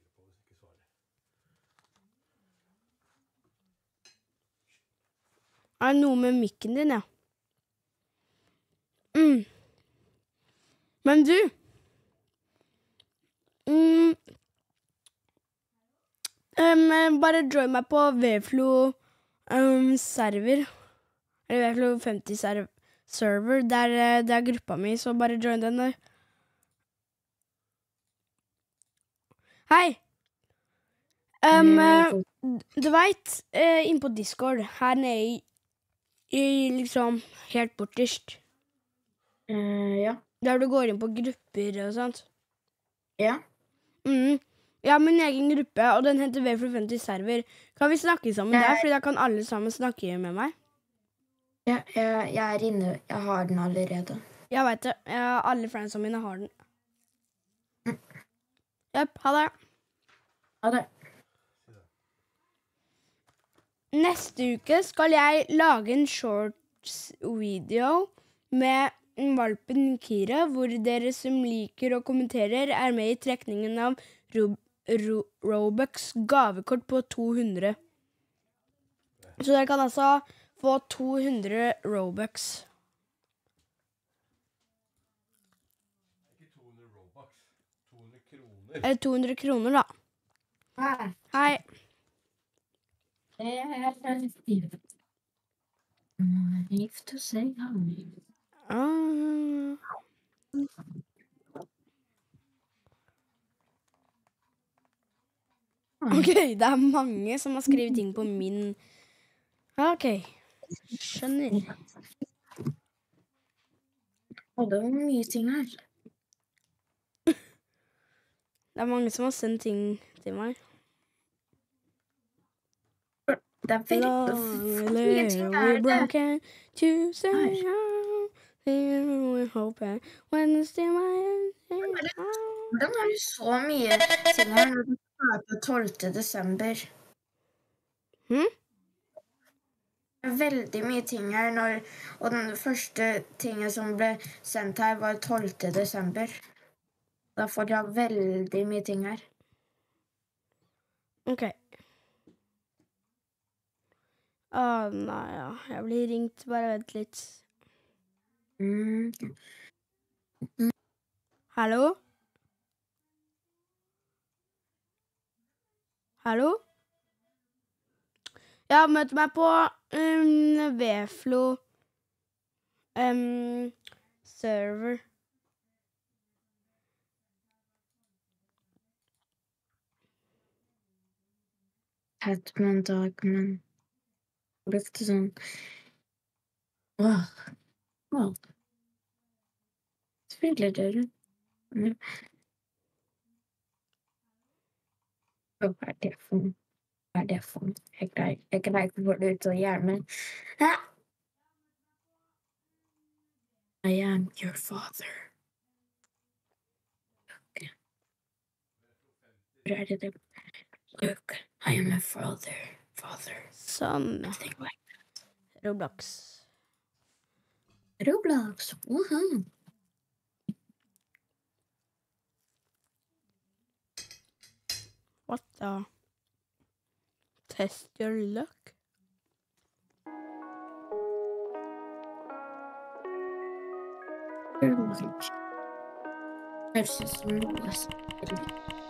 Er det noe med mikken din, ja? Mm. Men du... Mm. Um, bare join meg på Veflo um, server. Eller Veflo femti server. server. Der, det er gruppa mi, så bare join den der. Hei! Um, uh, du vet, uh, inn på Discord, her nede i, i liksom helt borterst. Uh, ja. Der du går inn på grupper og sånt. Ja. Mm. Jeg har min egen gruppe, og den heter Veflo femti server. Kan vi snakke sammen der, fordi da kan alle sammen snakke med meg? Ja, jeg, jeg er inne. Jeg har den allerede. Jeg vet det. Jeg, alle friendsene mine har den. Jep, ha det. Ha det. Neste uke skal jeg lage en shorts video med valpen Kira, hvor dere som liker og kommenterer er med i trekningen av Ro Ro Robux gavekort på to hundre. Så dere kan altså få to hundre Robux. Ikke to hundre Robux, to hundre kroner. Eller to hundre kroner, da. Hei. Hei. Det er gift. Gift å si hei. Ah. Ok, det er mange som har skrevet ting på min... Ok, skjønner. Og det var mye ting her. Det er mange som har sendt ting til meg. Det er veldig mye ting her. broken to say we hope when it's still my Hvordan har du så mye ting her når du starter tolvte desember? Hm? Det er veldig mye ting her, når, og den første tingen som ble sendt her var tolvte desember. Da får jeg veldig mye ting her. Ok. Åh, nei, ja. Jeg blir ringt. Bare vent litt. Mm. Hallo? Hallo? Ja, møt meg på um, Veflo um, server. Hatt med en dag, men brukte sånn Åh, åh. Spiller dere? Mm. Hva er det for noe? Hva er det for noe? Jeg greier, jeg greier ikke å få det ut av hjernen. Hæ? I am your father. Okay. Hvor er det det? Look, I am your father. Father. Sånn. Nothing like Roblox. Roblox. Woohoo. What the? Test your luck? Roblox. Høres ut som noe spennende.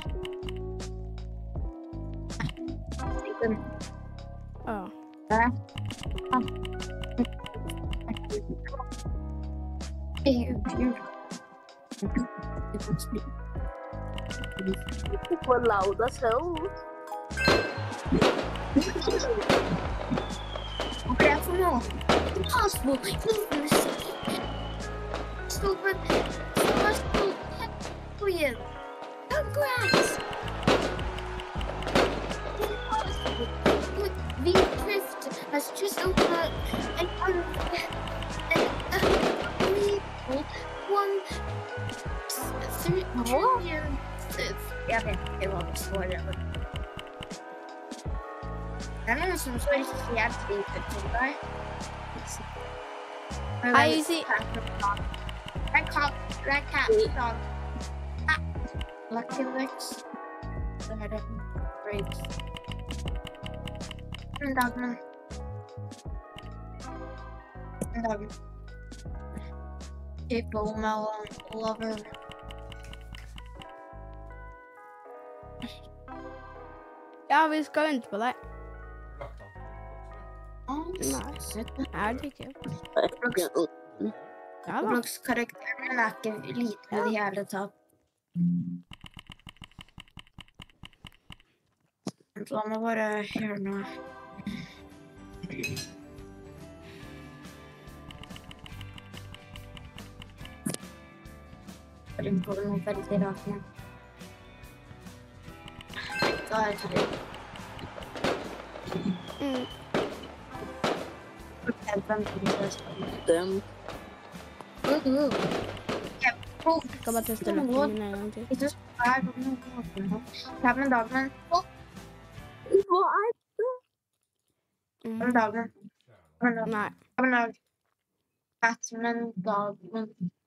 Ja. For loud as hell. Hva er det for noe? Impossible! Stupid! Stupid! For you! Congrats! Impossible! The drift has just opened up an unbelievable one three million. Jeg vet ikke hva det står over. Det er noen som så ikke helt lite til deg. Hei, Isi. Jeg kan, jeg kan, sånn. Lucky Lex. Det er det. Great. Men da, men. en dag. People melon lover. Ja, vi skal vente på deg. Oh, Nei. Er det ikke? Ja da. Roblox-karakteren er ikke liten i det hele tatt. La meg bare gjøre noe. Jeg får noe veldig rart nå. Da er det. Mm. Jeg venter på det. Dem. Jeg Skal bare teste løkken min en gang til. ikke spørre om noe. Det er en dag, men Hva er Mm. en dag, men en dag, Nei. en dag. Batman, dag, men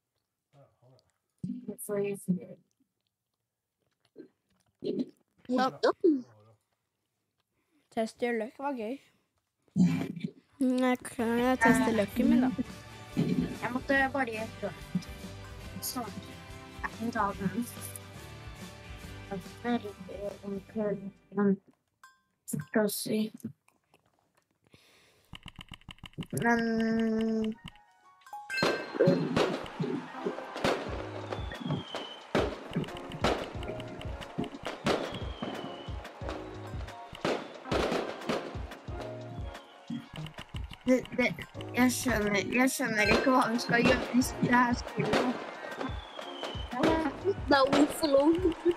Sånn. Teste løk var gøy. Mm, Jeg kan jeg teste løkken min, da. Jeg måtte bare gjøre sånn. En dag, men det er veldig enkelt, men fort å si. Men det, det, jeg, skjønner, jeg skjønner ikke hva vi skal gjøre hvis det her spillet. det er Wolfalo?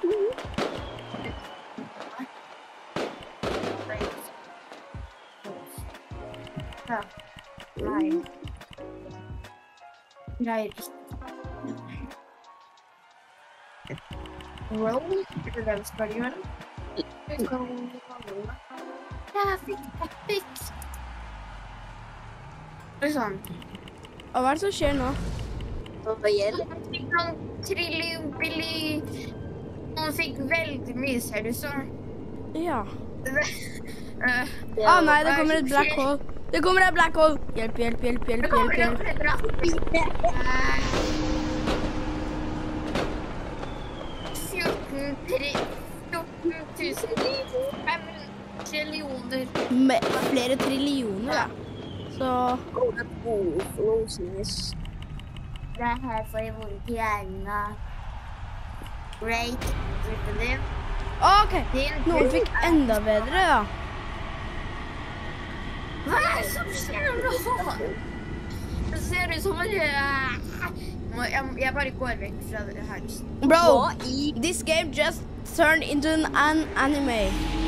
Ja. Nei. Greier ikke. Roll? Er det det vi skal gjøre? Jeg fikk epic. Det er sånn. Og hva er det som skjer nå? Hva gjelder? Jeg fikk noen trillion billig. Noen fikk veldig mye, ser det ut som. Ja. Uh, Å nei, det kommer et black hole. Det kommer et black hole. Hjelp, hjelp, hjelp, hjelp, det kommer hjelp, opp hjelp. et ratt. fjorten tusen fem hundre trillioner. Med flere trillioner, da. Så Oh, det er Wolfalo, synes. Det er her for jeg vondt i hjernen. Great. Drippen din. OK. Din. Noen fikk enda bedre, da. Hva er det som skjer nå? Det ser ut som en... Må- Jeg, jeg bare går vekk fra det her. Bro, Hva i this game just turned into an, an anime.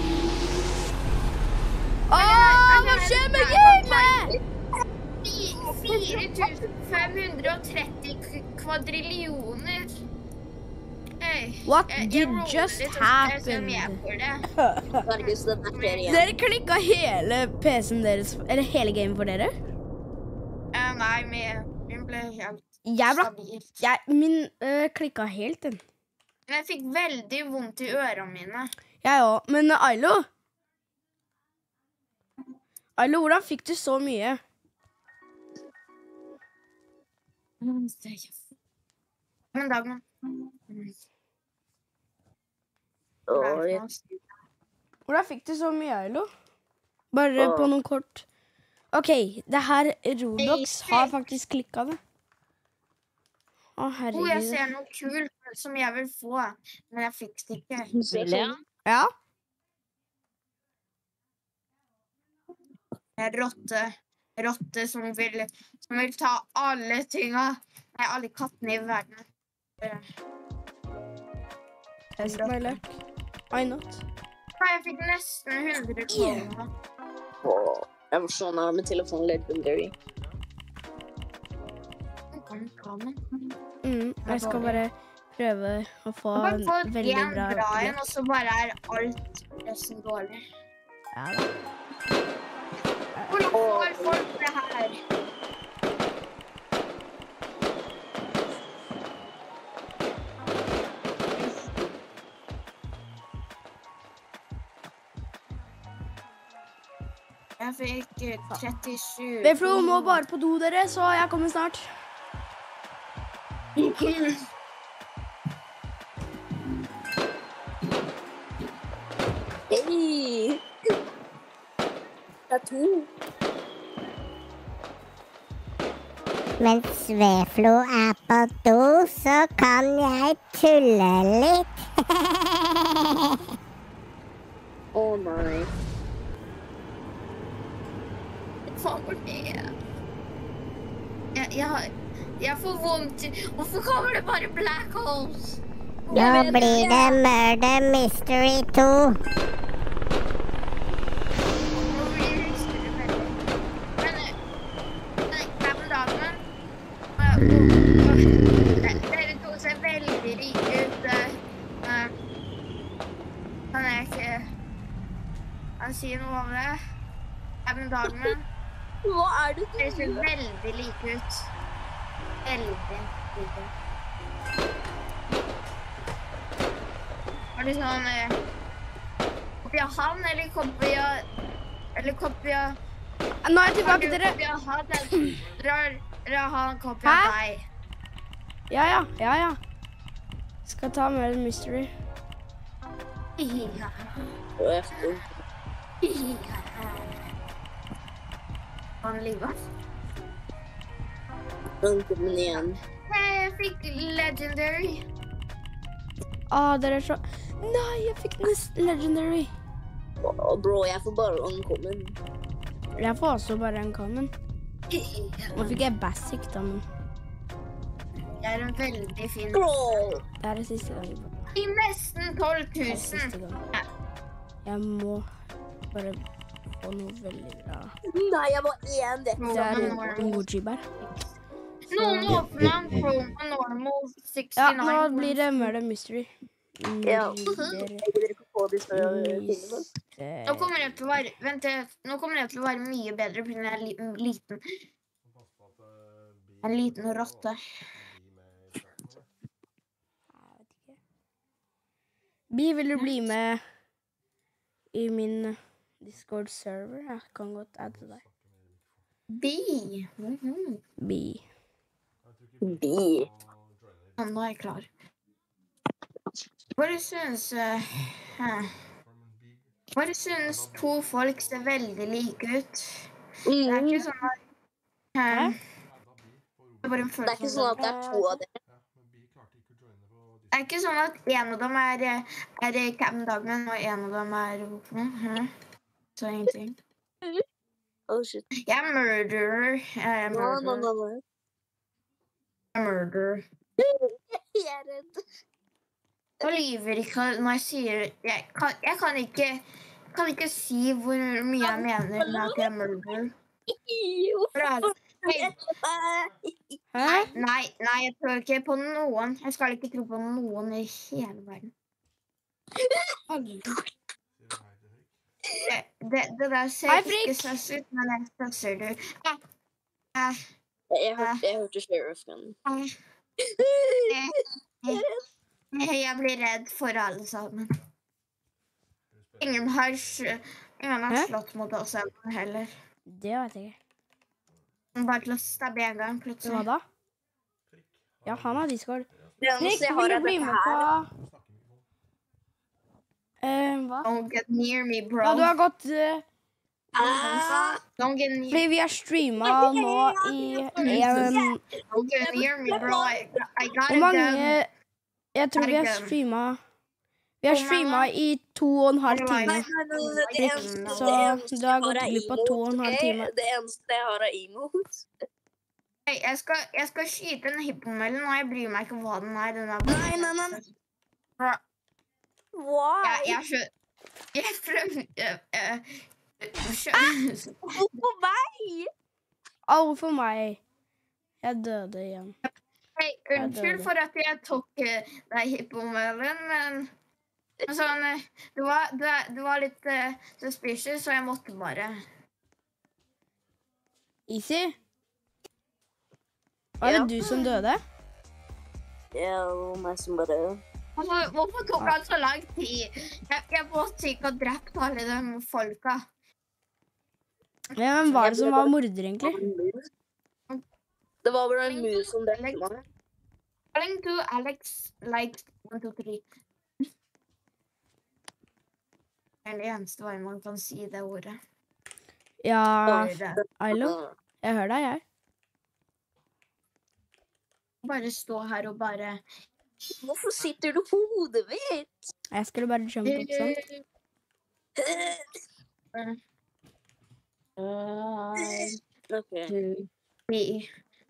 Åh, hva skjer med gamet? fire tusen fem hundre tretti k- kvadrillioner. Hey, What jeg- jeg did roller just litt, og så er jeg så med happened? på det. Markus, den er flere igjen. Dere klikka hele P C-en deres, eller hele gamet for dere? Eh, nei, men min ble helt Jeg ble, stabil. jeg, min øh, klikka helt, den. Men jeg fikk veldig vondt i ørene mine. Jeg òg. Men uh, Ailo? Ailo, hvordan fikk du så mye? Men Dagmar. Åh, jeg Hvordan fikk du så mye, Ailo? Bare Åh. på noen kort. OK, det her Roblox har faktisk klikka det. Å, Oh, jeg herregud. ser noe kult som jeg vil få, men jeg fikk det ikke. vil jeg. Ja? En rotte. Rotte som vil, som vil ta alle tinga. Nei, alle kattene i verden. Eh, Test my luck. Why not? Nei, jeg fikk nesten hundre kroner. Åh, jeg var sånn av med telefonen legendary. Mm, jeg skal bare prøve å få Man en kan få veldig en bra bra en, luck. og så bare er alt resten dårlig. Ja da. Hvordan får folk det her? Jeg fikk eh, trettisju. Veflo må bare på do, dere, så jeg kommer snart. Hei! Det er to. Mens Veflo er på do, så kan jeg tulle litt. Å nei. Faen for det. Jeg, jeg, har- jeg får vondt. Hvorfor kommer det bare black holes? Nå blir det Murder Mystery to. Nå blir det større veldig. Men, eh, men, hva med damen? Eh, og- og- Dere to ser veldig rike ut. eh, eh. Kan jeg ikke kan jeg si noe om det? Hva med damen? Hva er det Dere du ser gjør? veldig like ut. Veldig like. Var det sånn eh, kopi av han, eller kopi av Eller kopi av Nå er jeg tilbake, dere. Kopi av han, eller dere dere har en kopi av Hæ? deg. Ja, ja, ja, ja. Skal ta med en mystery. Ja. Å, jeg forstår. Han livet. Den kommer igjen. Jeg fikk legendary. Ah, dere er så... Nei, jeg fikk nesten legendary. Å, bro, jeg får bare uncommon. Jeg får også bare en common. Nå fikk jeg basic, da, men Det er en veldig fin. Bro! det er det siste gangen. I nesten tolv Det er siste tusen. gang. Jeg må bare få noe veldig bra. Nei, jeg var én det. Det er en emoji-bær. Noen åpner en Chrome og normal Ja, sekstiåtte. nå blir det murder mystery. Ja. Murder Jeg gidder ikke få disse tingene. mystery. Nå kommer det til å være Vent, nå kommer det til å være mye bedre fordi jeg er li- en liten En liten rotte. Bi, vil du bli med i min Discord-server? Jeg kan godt adde deg. Bi. Mhm. Bi. Bi. Ja, nå er jeg klar. Bare synes eh, eh, Bare synes to folk ser veldig like ut. Det er Mm. ikke sånn at eh, Det er bare en Det er ikke følelse. sånn at det er to av dere. Det er ikke sånn at en av dem er, eh, er eh, Captain Dogman, og en av dem er Hæ? Så ingenting. Oh, shit. Jeg er murderer. Jeg er Nå, nå, murderer. nå, nå. Jeg er murderer. Jeg er redd. Jeg lyver ikke når jeg sier Jeg kan, jeg kan ikke kan ikke si hvor mye jeg mener med at jeg er murderer. For det er- Hæ? Nei, nei, jeg tror ikke på noen. Jeg skal ikke tro på noen i hele verden. Det, det, det der ser Hei, ikke Frikk. søs ut, men jeg søsser du. Ah, ah, Jeg hørte, jeg hørte sheriffen. ah. Jeg blir redd for alle sammen. Ingen har, s- ingen har Hæ? slått mot oss ennå heller. Det vet jeg ikke. Bare til å stabbe en gang, Så hva plutselig. da? Ja, han har Discord. Det eneste Nick, jeg har vil er du bli dette med her. på... Eh, hva? Don't get near me, bro. Ja, du har gått... eh, Ah, Don't get near, fordi vi har streamet nå i en... don't get near me, bro. I, I got Hvor a mange... gun. Jeg tror vi har Herregud. streamet... Vi har Hvor mange? streamet i to og en halv Nei, time. nei, nei, nei, det Rick, eneste, så det eneste du har jeg gått er glipp av imot, to og en halv ok? time. Det eneste jeg har er imot. Hey, jeg, skal, jeg skal skyte en hippomellen, og jeg bryr meg ikke hva den er. Den er Nei, nei, nei. Bro, Why? jeg, jeg skjø... Jeg prøvde... Uh, skjø... Hvorfor meg? Au for meg. Jeg døde igjen. Hei, unnskyld for at jeg tok uh, deg hippomellen, men... men Sånn, uh, du, var, du, er- du var litt uh, suspicious, så jeg måtte bare... Easy? Var det Ja. du som døde? Ja, meg som bare... Hvorfor, hvorfor tok han så lang tid? Jeg, jeg måtte ikke ha drept alle de folka. Hvem var det som var morder, egentlig? Det var bare en mus som drepte meg. Calling to Alex like one, two, three. Det er det eneste veien man kan si det ordet. Ja, Bare, Ailo, jeg hører deg, jeg. bare stå her og bare... Hvorfor sitter du på hodet mitt? Jeg skulle bare jump opp sånn. Ok. Be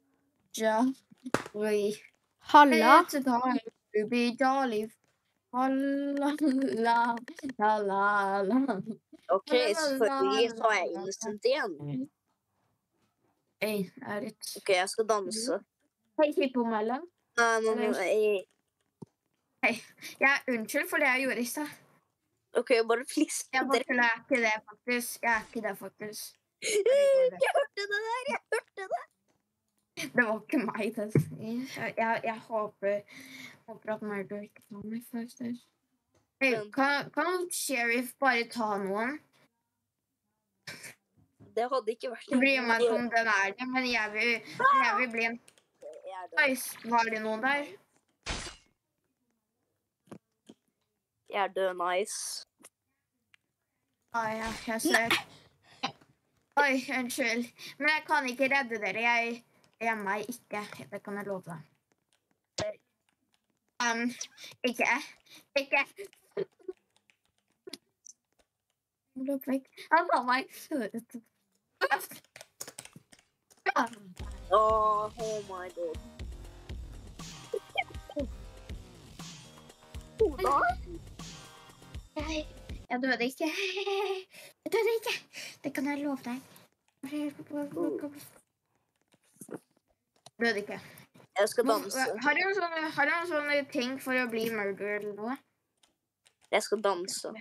jolly. Halla! It's a time to be jolly. La, la, la, la, la. Ok, selvfølgelig så er jeg innocent igjen. Hei, er det... Ok, jeg skal danse. Hei, hippomellen. Nei, nei, nei, jeg... Ja, unnskyld for det jeg gjorde i sted. Ok, bare flisk. Jeg bare jeg er ikke det, faktisk. Jeg er ikke det, faktisk. Jeg hørte det der, jeg hørte det. Det var ikke meg, det. Jeg, jeg, jeg håper, håper at Murder ikke tar meg først. Hey, kan, kan sheriff bare ta noen? Det hadde ikke vært... Det bryr meg som den er det, men jeg vil, jeg vil bli en... Nice. Var det noen der? Jeg er død, nice. Ah, ja, jeg ser. Oi, unnskyld. Men jeg kan ikke redde dere. Jeg gjemmer meg ikke. Det kan jeg love deg. Um, ikke. Ikke. Løp vekk. Han tar meg. Oh, oh my god. Hoda? Jeg, jeg døde ikke. Jeg døde ikke. Det kan jeg love deg. Døde ikke. Jeg skal danse. Har du en sånn, har du en sånn ting for å bli murder eller noe? Jeg skal danse.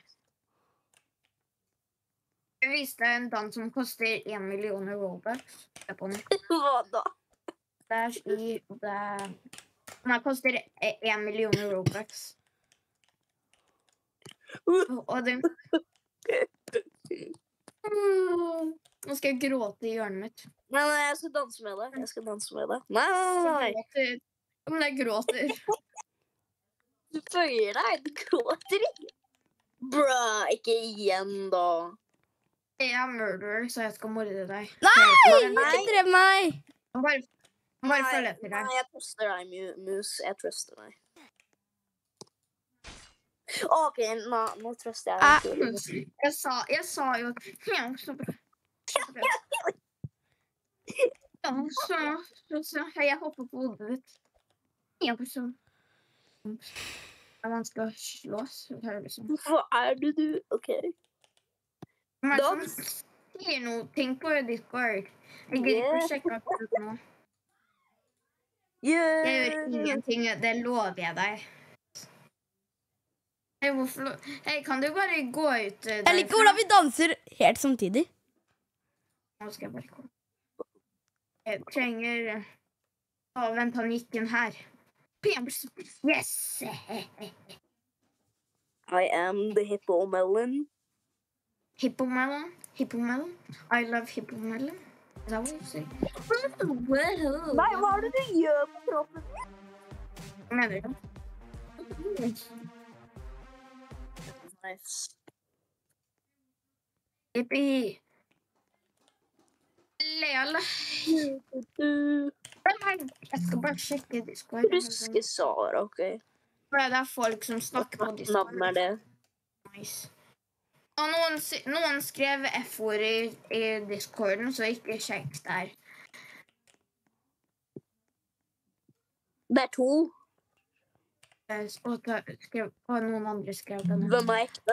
Jeg viste deg en dans som koster en million Robux. Se på den. Hva da? Det er i det... Den koster en million Robux. Og den... Nå skal jeg gråte i hjørnet mitt. Nei, nei, jeg skal danse med deg. Jeg skal danse med deg. Nei, nei, nei. Men jeg gråter. Du føyer deg, du gråter ikke. Bra, ikke igjen da. Jeg er murderer, så jeg skal morde deg. Nei, ikke drev meg! Bare, bare følg etter deg. Nei, jeg truster deg, Mus. Jeg truster deg. Ok, nå, nå truster jeg deg. Jeg sa, jeg sa jo... Ja, så bra. Ja, så, så, så, jeg hopper på hodet ditt. Ja, så. Man skal slås. Liksom. Hva er det du? Ok. Men som sier noe ting på Discord. Jeg gidder ikke å sjekke akkurat nå. Yeah. Jeg gjør ingenting, det lover jeg deg. Hey, hvorfor? Hey, kan du bare gå ut uh, Jeg liker hvordan vi danser helt samtidig. Nå skal jeg bare gå. Jeg trenger... Å, vent, han gikk inn her. Yes! I am the hippo melon. Hippo melon? Hippo melon? I love hippo melon. Is that what you say? Nei, hva er det du gjør på kroppen? Hva mener du? Nice. Yippie. Lel. Jeg skal bare sjekke Discord. Ruske Sara, ok. Det er folk som snakker på Discord. Navn er det? Nice. Og noen, noen skrev F-ord i, i Discorden, så ikke sjekk der. Det er to. Og, ta, skrev, og noen andre skrev den. Hvem er ekte?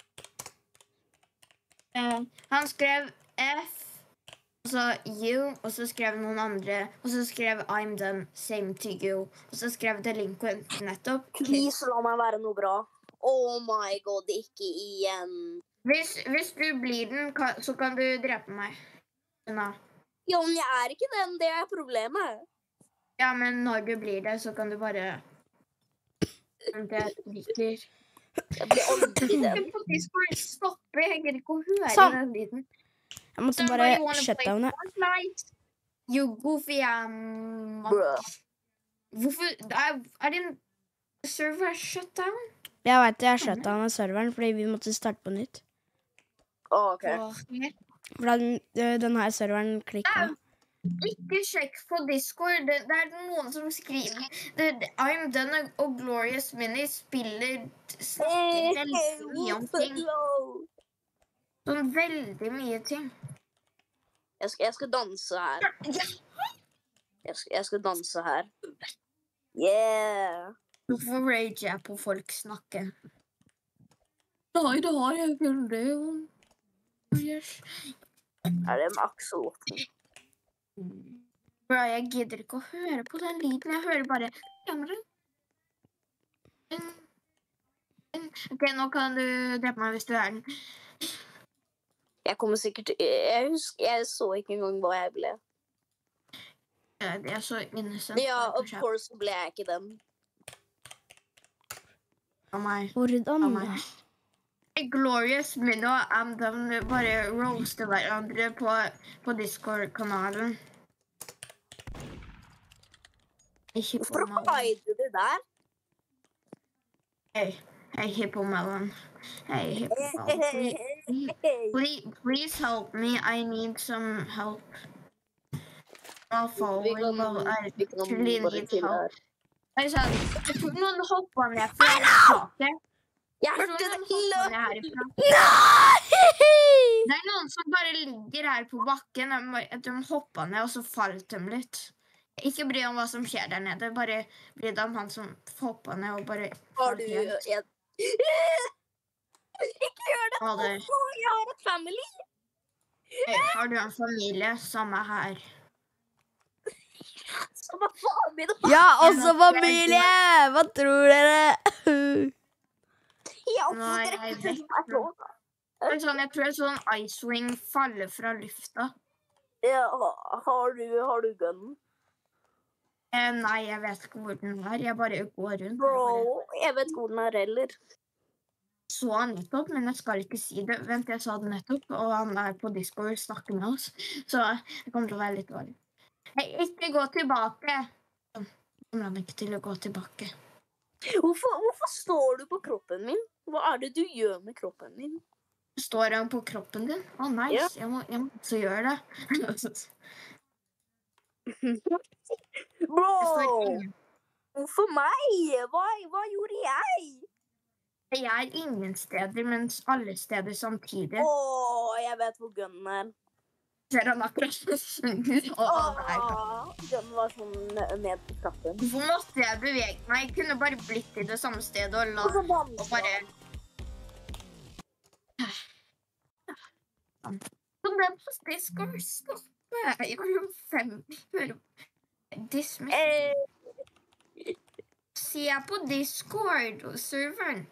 Uh, han skrev F, og så you, og så skrev noen andre, og så skrev I'm done, same to you. Og så skrev Delinquent nettopp. Please, la meg være noe bra. Oh my god, ikke igjen. Hvis, hvis du blir den, kan, så kan du drepe meg. Nå. Ja, men jeg er ikke den, det er problemet. Ja, men når du blir det, så kan du bare... Det liker. Jeg blir aldri den. Jeg faktisk bare stoppe, jeg gir ikke å høre Sam den lyden. Jeg måtte Somebody bare wanna play shutdowne. Fortnite? You goofy um, Bruh. Hvorfor er, er din server shut down? Jeg vet jeg shutdowna serveren fordi vi måtte starte på nytt. Ok. For den, den her serveren klikket. Ikke sjekk på Discord. Det, det er noen som skriver det, det, I'm done og Glorious Mini spiller snakker veldig mye om ting. Sånn veldig mye ting. Jeg skal, jeg skal danse her. Ja. Jeg skal, jeg skal danse her. Yeah. Hvorfor rager jeg på folk snakke? Nei, det har jeg ikke det. Yes. Er det en akselåten? Bro, jeg gidder ikke å høre på den lyden. Jeg hører bare kamera. Ok, nå kan du drepe meg hvis du er den. Jeg kommer sikkert Jeg husker Jeg så ikke engang hva jeg ble. Ja, det er så innocent. Ja, of course ble jeg ikke den. Av meg. Hvordan? Av meg. Glorious Minno og Amdam bare roaster hverandre på, på Discord-kanalen. Ikke på Hvorfor Melon. hide du der? Hei, hei, Hippo Melon. Hei, Hippo Melon. Please, please, please help me. I need some help. I'll follow Vi you. kan, Well, I vi kan really bare need til help. her. Jeg sa, jeg tror noen hoppet ned fra taket. Jeg Jeg tror hørte noen det hoppet ned løp! herifra. Nei! Det er noen som bare ligger her på bakken. De må- De hoppet ned, og så falt de litt. Ikke bry deg om hva som skjer der nede. Bare bry deg om han som hoppet ned og bare Har falt du igjen. jeg... Ikke gjør det! Ha det. Jeg har et family! Hey, har du en familie? Samme her. Så hva faen blir det? Ja, også familie! Hva tror dere? Jeg Nei, jeg oppfordrer vet ikke. Det er sånn, jeg tror det er sånn Ice Wing faller fra lufta. Ja, har du, har du gun? Eh, nei, jeg vet ikke hvor den er. Jeg bare går rundt. Bro, Jeg jeg vet hvor den er heller. bare så han nettopp, men jeg skal ikke si det. Vent, jeg sa det nettopp, og han er på Discord og snakker med oss. Så jeg kommer til å være litt dårlig. Hei, ikke gå tilbake! Jeg kommer han ikke til å gå tilbake. Hvorfor, hvorfor står du på kroppen min? Hva er det du gjør med kroppen min? Står han på kroppen din? Å, nice. Ja. Jeg må, jeg må også gjøre det. Bro, Jeg står ingen- hvorfor meg? Hva, hva gjorde jeg? Jeg er ingen steder, men alle steder samtidig. Åh, jeg vet hvor gunnen er. Ser han akkurat Å, nei. Åh, gunnen var sånn ned på trappen. Hvorfor måtte jeg bevege meg? Jeg kunne bare blitt i det samme stedet og la Og så og danset bare han. Sånn. Så det på Discord stoppe. Jeg har jo fem hører Dismiss. Eh, Se på Discord og serveren.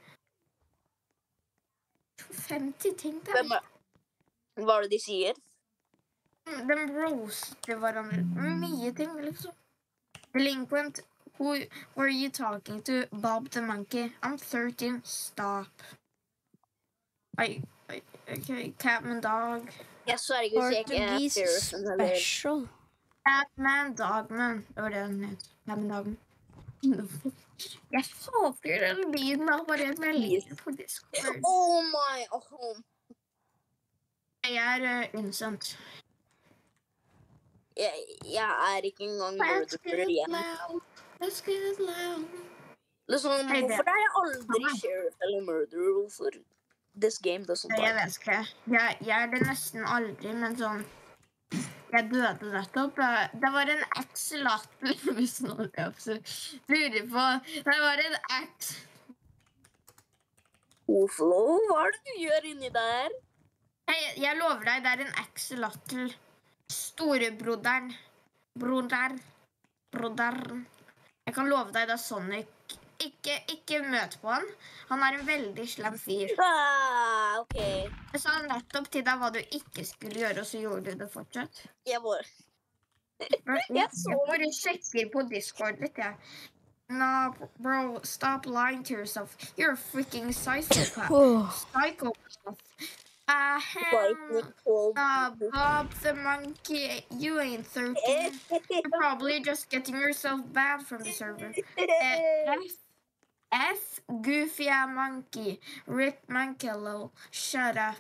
femti ting der. hvem er... Hva er det de sier? De roaster hverandre. Mye ting, liksom. Delinquent, who were you talking to? Bob the monkey. I'm thirteen. Stop. I, I, okay, Catman dog. Jeg sverger hvis jeg ikke er Portuguese Pearson eller... special. Catman Dogman. Det var det den het. Catman Dogman. Jeg håper den lyden av bare en melding på Discord. Oh my... Oh. Jeg er uh, innsendt. Jeg, jeg er ikke engang Let's get murderer it igjen. loud. Let's get it loud. Liksom, Hei, det- hvorfor er jeg aldri sheriff eller murderer? Hvorfor? This game doesn't Jeg like. vet ikke. Jeg, jeg er det nesten aldri, men sånn Jeg døde nettopp. Jeg- Det var en axolotl, hvis noen lurer på. Det var en ax... Oflo, hva er det du gjør inni der? Hei, jeg lover deg, det er en axolotl. Storebroderen. Broder. Broderen. Jeg kan love deg det er Sonic. Ikke, ikke møt på han. Han er en veldig slem fyr. Ah, ok. Jeg sa nettopp til deg hva du ikke skulle gjøre, og så gjorde du det fortsatt. Jeg bare... Jeg, jeg bare sjekker på Discord litt, jeg. No, bro, stop lying to yourself. You're a freaking psychopath. Åh. Psychopath. Ahem. Uh, Bob the monkey, you ain't thirteen. You're probably just getting yourself banned from the server. Uh, F, F, Goofy a monkey. Rip monkey, lol. Shut up.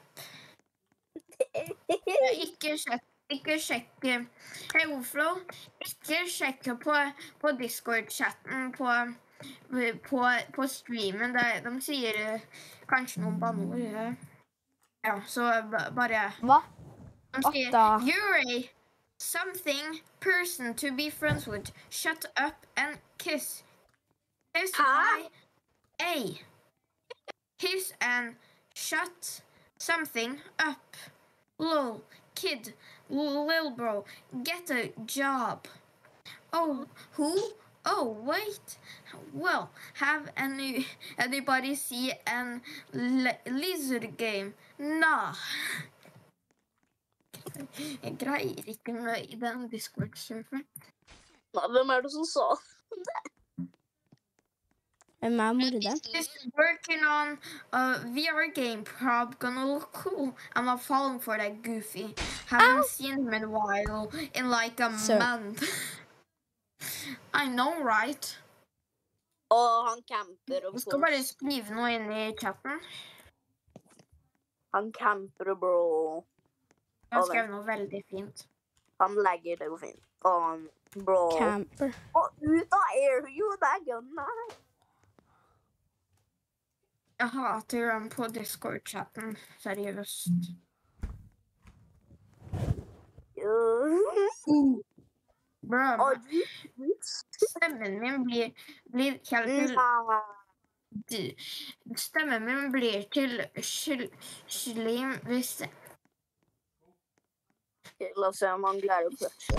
Ikke sjekk, ikke sjekk. Hei, Oflo. Ikke sjekk på, på Discord-chatten på, på, på streamen. Der de sier kanskje noen banneord. Ja, så bare... Hva? De sier, Åtta. you're a something person to be friends with. Shut up and kiss. Kiss my A. Kiss and shut something up. Lol, kid, lil bro, get a job. Oh, who? Oh, wait. Well, have any anybody see an lizard game? Nah. Jeg greier ikke med i den Discord-serveren. Hvem er det som sa? Hvem er morderen? Just working on a V R game, prob gonna look cool. I'm not falling for that Goofy. Haven't seen him in a while, in like a Sir. month. I know, right? Og han camper og Jeg skal bare skrive noe inn i chatten. Han camper, bro. Jeg har skrevet noe veldig fint. Han legger, det går fint. Og han, bro. Camper. Og ut av air, jo, det er gun her. Jeg hater dem på Discord-chatten, seriøst. Uh. Bro, Og du, stemmen min blir, blir helt til... Stemmen min blir til skyld, slim hvis... la oss se om han klarer å kløtsje.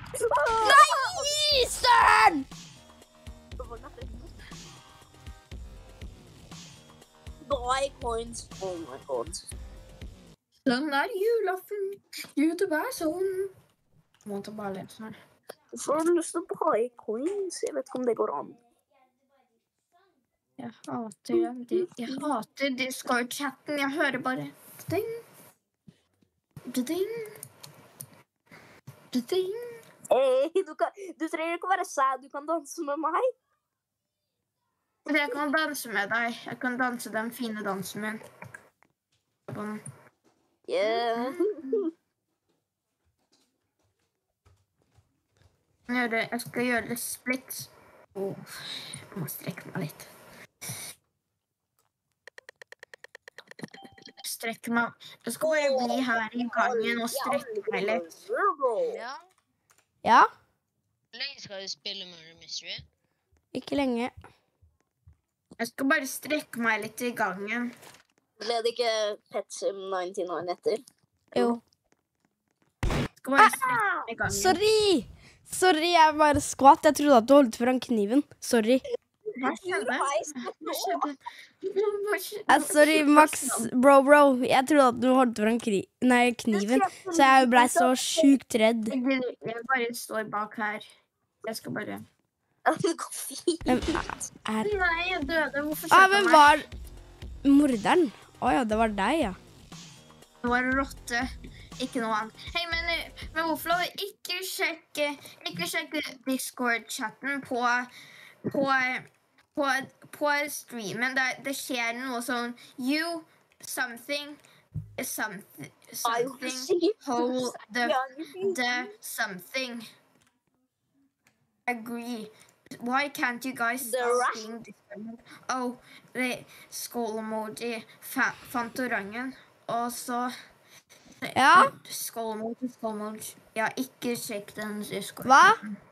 Nei, søren! Die coins, oh my god. Sånn er julaften, YouTube er sånn. Jeg må ta bare lese her. Hvorfor har du lyst til å buy coins? Jeg vet ikke om det går an. Jeg hater den. di- Jeg hater Discord-chatten. Jeg hører bare ding, ding, ding. Hey, du, kan, du trenger ikke å være sad, du kan danse med meg. Jeg kan danse med deg. Jeg kan danse den fine dansen min. Sånn. Yeah. Jeg gjør- Jeg skal gjøre det splits. Åh, jeg må strekke meg litt. Strekke meg. Jeg skal bare bli her i gangen og strekke meg litt. Ja. Ja, Hvor lenge skal du spille Murder Mystery? ikke lenge. Jeg skal bare strekke meg litt i gangen. Ble det ikke Petsim nittini etter? Jo. Jeg skal bare strekke meg i gangen. Sorry! Sorry, jeg bare skvatt. Jeg trodde at du holdt foran kniven. Sorry. Hva skjedde? Hva skjedde? Hva skjedde? Eh, sorry, Max. Bro, bro. Jeg trodde at du holdt foran kri nei, kniven. Så jeg ble så sjukt redd. Jeg gidder- Jeg bare står bak her. Jeg skal bare... Det går fint. Hvem er Nei, jeg døde. Hvorfor ah, skjedde Hvem meg? var morderen? Å ja, det var deg, ja. Det var rotte, ikke noe annet. Hei, men, men hvorfor lov ikke sjekke, ikke sjekke Discord-chatten på, på, på, på streamen. Det, det skjer noe sånn, you, something, something, something, hold the, the something. Agree. Why can't you guys The stop rat. being discriminated? Oh, det skål-emoji fa Fantorangen. Og så... Ja? Skål-emoji, skål-emoji. Ja, ikke sjekk den Discord. Hva?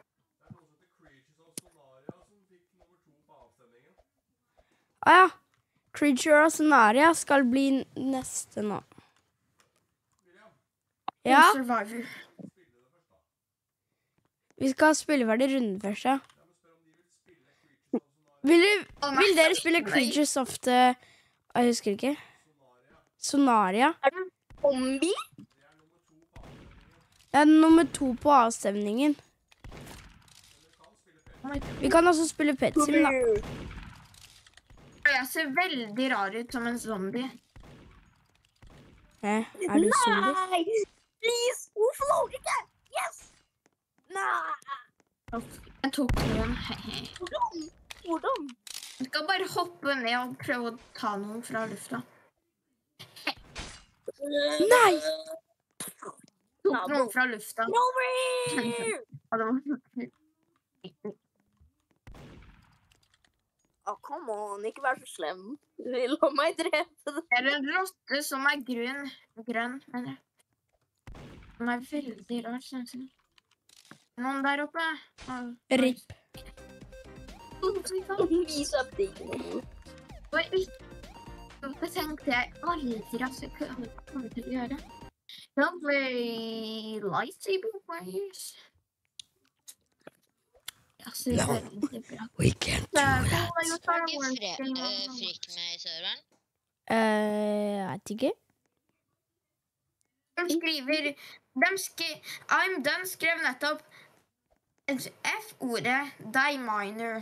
Å ja. Creature og Sonaria skal bli neste nå. Ja, Survivor. vi skal spille ferdig runden først, ja. Vil, du, vil dere spille Creatures of the... Jeg husker ikke. Sonaria. Zombie? Det er nummer to på avstemningen. Vi kan også spille Petsim, da. Jeg ser veldig rar ut som en zombie. Hæ? Er du zombie? Nei! Please! Hvorfor ikke? Yes! Nei! Jeg tok noen. Hvordan? Hvordan? Jeg skal bare hoppe ned og prøve å ta noen fra lufta. Nei! Tok noen fra lufta. Over! Ja, det var... Å, come on, ikke vær så slem. Du vil ha meg drepe deg. Det er en rotte som er grønn. Grønn, mener jeg. Den er veldig rar, synes jeg. Noen der oppe. Å, Ripp. Vis opp deg. Oi, det tenkte jeg aldri at jeg kunne komme til å gjøre. Don't play lightsaber warriors. Altså, det er veldig bra. We can't Det er Er ikke fre- eh, Frikk med i serveren? Eh, jeg vet ikke. De skriver, de skri, I'm done skrev nettopp F-ordet, die miner.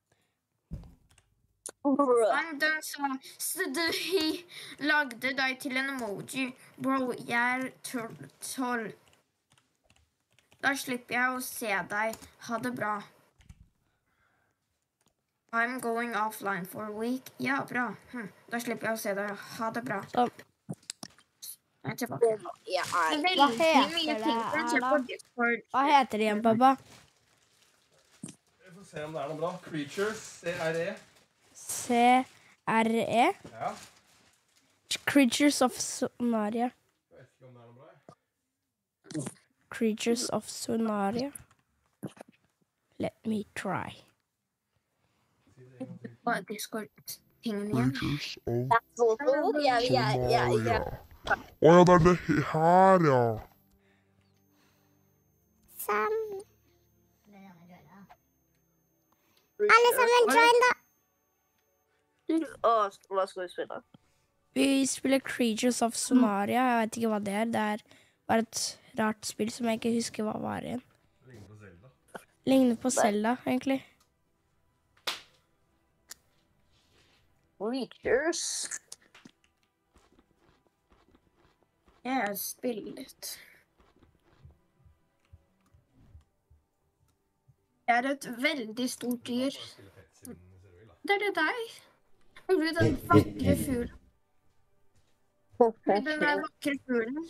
I'm done sa, så du lagde deg til en emoji. Bro, jeg er tolv. Da slipper jeg å se deg. Ha det bra. I'm going offline for a week. Ja, bra. Hm. Da slipper jeg å se deg. Ha det bra. Sånn. Jeg er tilbake. Jeg er... Veldig Hva heter mye det ting her som skjer da? på Discord. Hva heter det igjen, pappa? Vi får se om det er noe bra. Creatures, C R E. C R E? Ja. Creatures of Sonaria. Jeg vet ikke om det er noe bra. Creatures of Sonaria. Let me try. På Discord-tingene igjen. Creatures of That's so cool. Jeg, jeg, jeg, Somalia. jeg. Å ja, det er det her, ja. Sånn. Alle sammen join, da. Å, hva skal vi spille? Vi spiller Creatures of Sonaria. Jeg vet ikke hva det er. Det er bare et rart spill som jeg ikke husker hva var igjen. Ligner på Zelda. Ligner på Zelda, egentlig. Creatures. Jeg har spillet. Det er et veldig stort dyr. Det er det deg. Har du den vakre fuglen? Den der vakre fuglen.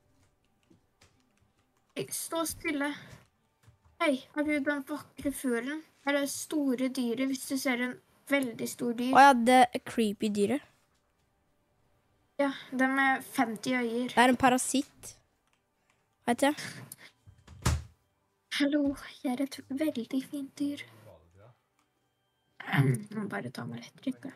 Stå stille. Hei, er du den vakre fuglen? Er det store dyret hvis du ser en veldig stor dyr? Å ja, det er creepy dyret. Ja, det med femti øyer. Det er en parasitt. Vet jeg. Hallo, jeg er et veldig fint dyr. Jeg må bare ta meg litt trykk.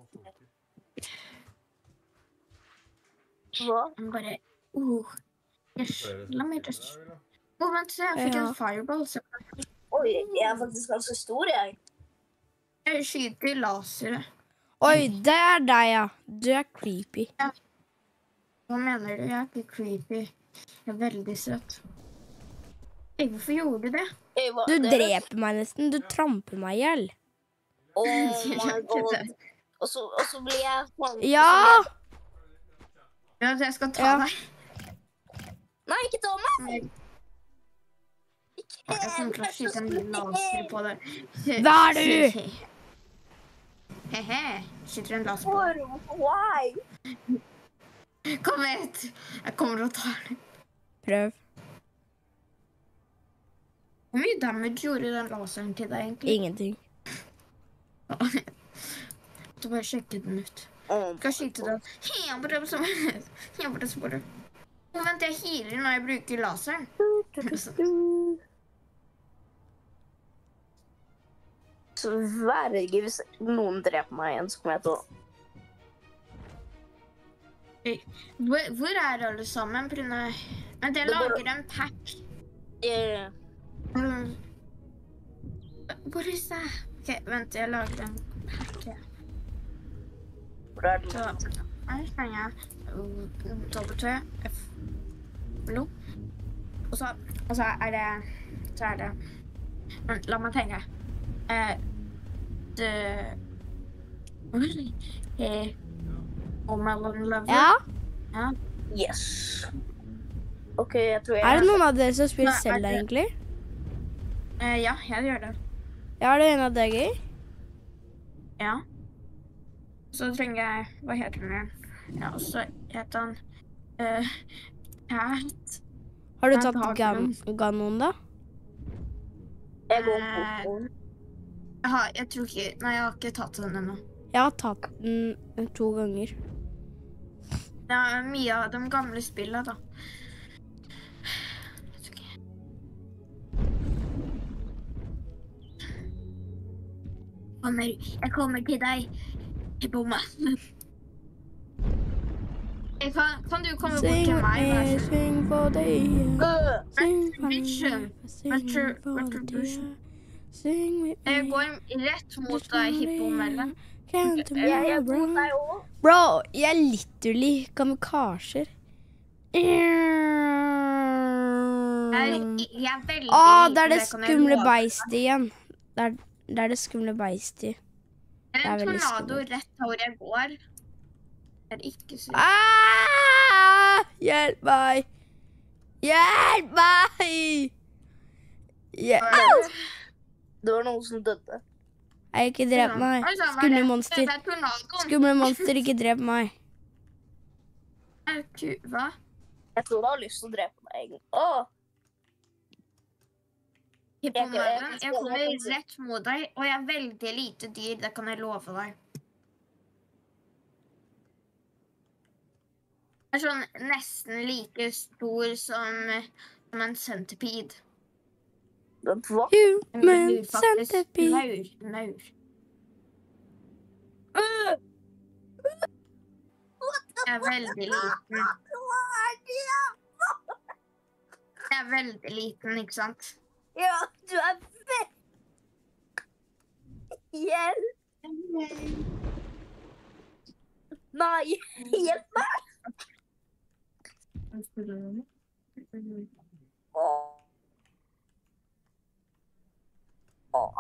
Hva? Jeg må bare... Uh, yes. La meg just... Å, vent, se, jeg fikk Ja. en fireball. Så Oi, jeg er faktisk ganske stor, jeg. jeg skyter lasere. Oi, det er deg, ja. Du er creepy. Hva mener du? Jeg er ikke creepy. Jeg er veldig søt. Hey, hvorfor gjorde du det? Hey, hva- Du det- dreper meg nesten. Du tramper meg ihjel. Oh my god. Og så, og så blir jeg... Ja! Ja, så jeg skal ta Ja. deg. Nei, ikke ta meg! Jeg kommer til å skyte en laser på deg. Hva er du? Hehe, skyter en laser på deg. Hvorfor? Why? Kom vet, jeg kommer til å ta den. Prøv. Hvor mye damage gjorde den laseren til deg egentlig? Ingenting. Du bare sjekke den ut. Oh, Skal skyte den. Jeg bare så... Jeg bare spår det. Vent, jeg healer når jeg bruker laseren. så verge hvis noen dreper meg igjen, så kommer jeg til å... Hvor, hvor er alle sammen? På grunn av... Vent, jeg Det bare- lager en pack. Eh, Mm. Hvor er det? Ok, vent, jeg lager en pack. Ja. Hvor er den? Så her kan jeg W, F, blå. Og så, og så er det, så er det, Vent, la meg tenke. Eh, det, eh, og mellom level. Ja? Ja. Yes. Ok, jeg tror jeg... Er det noen av dere som spiller Nei, er Zelda, det- egentlig? Eh, ja, jeg gjør det. Ja, er det en av dere? Ja. Så trenger jeg... Hva heter den? Ja, og så heter han... Uh, Cat. Har du Nei, tatt det har Gan ikke Ganon, da? Jeg går Eh, på Jeg, har, jeg tror ikke... Nei, jeg har ikke tatt den ennå. Jeg har tatt den to ganger. Det er mye av de gamle spillene, da. Kommer, jeg kommer til deg, Hippoma. Jeg Kan, kan du komme bort Sing til with meg, vær me, så sing for thee. Øh, Sing for me, Retribution. sing Retri- for Retribution. thee. Sing with me. Jeg går rett mot deg, Hippomelle. Count to jeg me, er bro. mot deg også. Bro, jeg er literally kamikasjer. Jeg, jeg er veldig Åh, det er det liten, kan jeg skumle love. beistet igjen. Det er, det er det skumle beistet. Det Det er er en veldig tornado skummelt. rett hvor jeg går. Det er ikke så... Ah! Hjelp meg! Hjelp meg! Hjelp! Det var noen som døde. Jeg ikke drep meg. Oi, sann, hva er Skumle det? monster. Det er tornadoen. Skumle monster, ikke drep meg. Er ku- Hva? Jeg tror du har lyst til å drepe meg egentlig. Åh, Hippomellen, jeg kommer rett mot deg, og jeg er veldig lite dyr, det kan jeg love deg. Jeg er sånn nesten like stor som, som en centipede. hva? En Human maur, faktisk. centipede. Maur, maur. Jeg er veldig liten. Jeg er veldig liten, ikke sant? Ja, du er fett. Hjelp. Nei, hjelp meg. Åh. Åh.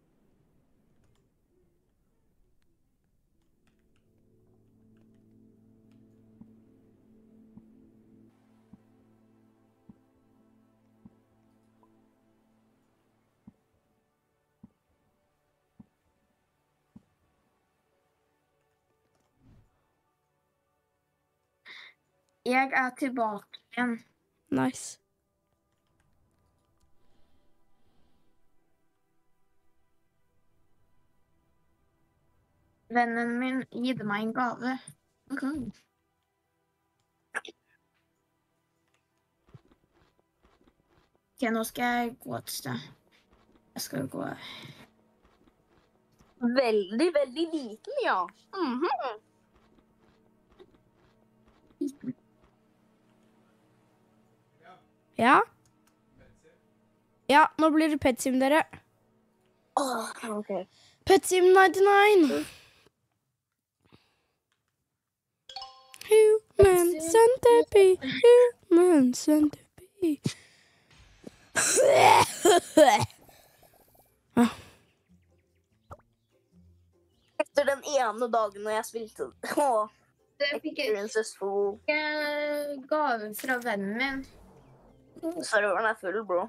Jeg er tilbake igjen. Nice. Vennen min gitt meg en gave. Ok, nå skal jeg gå et sted. Jeg skal gå... Veldig, veldig liten, ja. Mhm. Ja? Ja, nå blir det Petsim, dere. Åh, ok. Petsim nittini. Human centipede, human centipede. Etter den ene dagen når jeg spilte Åh, Jeg fikk Princess Fool. en gave fra vennen min. Serveren er full, bro.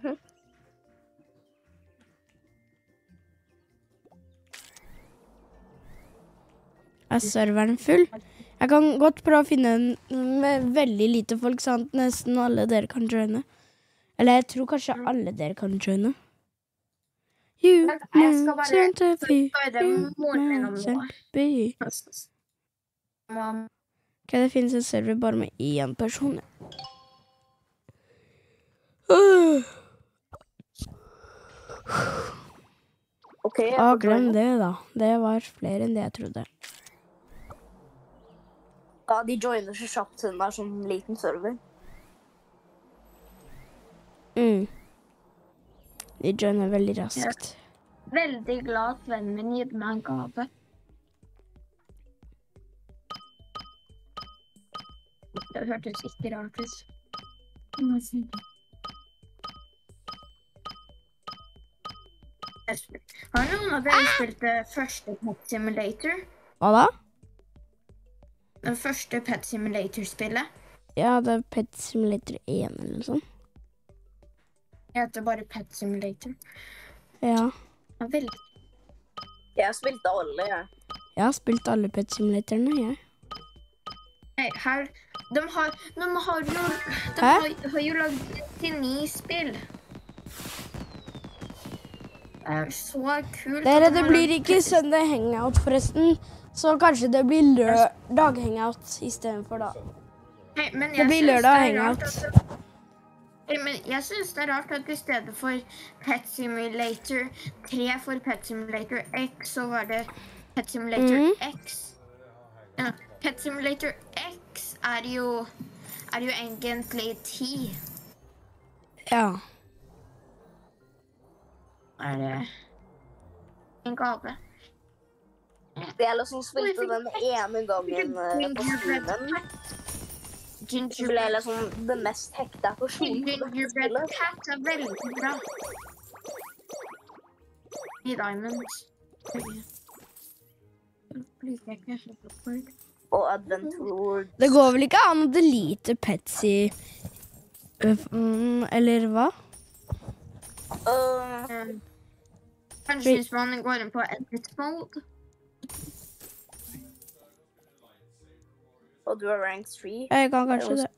Er serveren full? Jeg kan godt prøve å finne en med veldig lite folk, sånn at nesten alle dere kan joine. Eller jeg tror kanskje alle dere kan joine. Jeg skal Human bare centipede, spørre moren min om human noe. centipede. Mamma. Ok, det finnes en server bare med én person. Uh. Ok, jeg Ah, får glem joine. det, da. Det var flere enn det jeg trodde. Ja, de joiner så kjapt siden det er sånn liten server. Mm. De joiner veldig raskt. Veldig glad at vennen min gitt meg en gave. Det hørtes ikke rart ut. Har noen av dere spilt det første Pet Simulator? Hva da? Det første Pet Simulator-spillet? Ja, det er Pet Simulator én eller noe sånt. Jeg heter bare Pet Simulator. Ja. Ja, veldig. Jeg spilte alle, jeg. Jeg har spilt alle Pet Simulatorene, jeg. Nei, her, de har, de har jo, de Hæ? har, har jo lagd til ni spill. Det er så kult. Dere, at de det har blir lagd- ikke Sunday Hangout forresten, så kanskje det blir lørdag Hangout i stedet for da. Nei, men Det jeg blir synes lørdag det er hangout. rart at- Nei, men jeg synes det er rart at i stedet for Pet Simulator tre for Pet Simulator X, så var det Pet Simulator Mhm. X. Ja, Pet Simulator X er jo, er jo egentlig ti. Ja. Er det en gave? Jeg liksom spilte den ene gangen eh, på skolen. Så ble jeg Gingerbread liksom det mest hekta personen på dette Gingerbread spillet. Cat er veldig bra. I Diamonds. Liker jeg ikke. Og Adventure. Det går vel ikke an å delete Petsy, mm, eller hva? Uh, Um, Kanskje hvis man går inn på edit mode. og du har rank tre. Jeg kan kanskje det.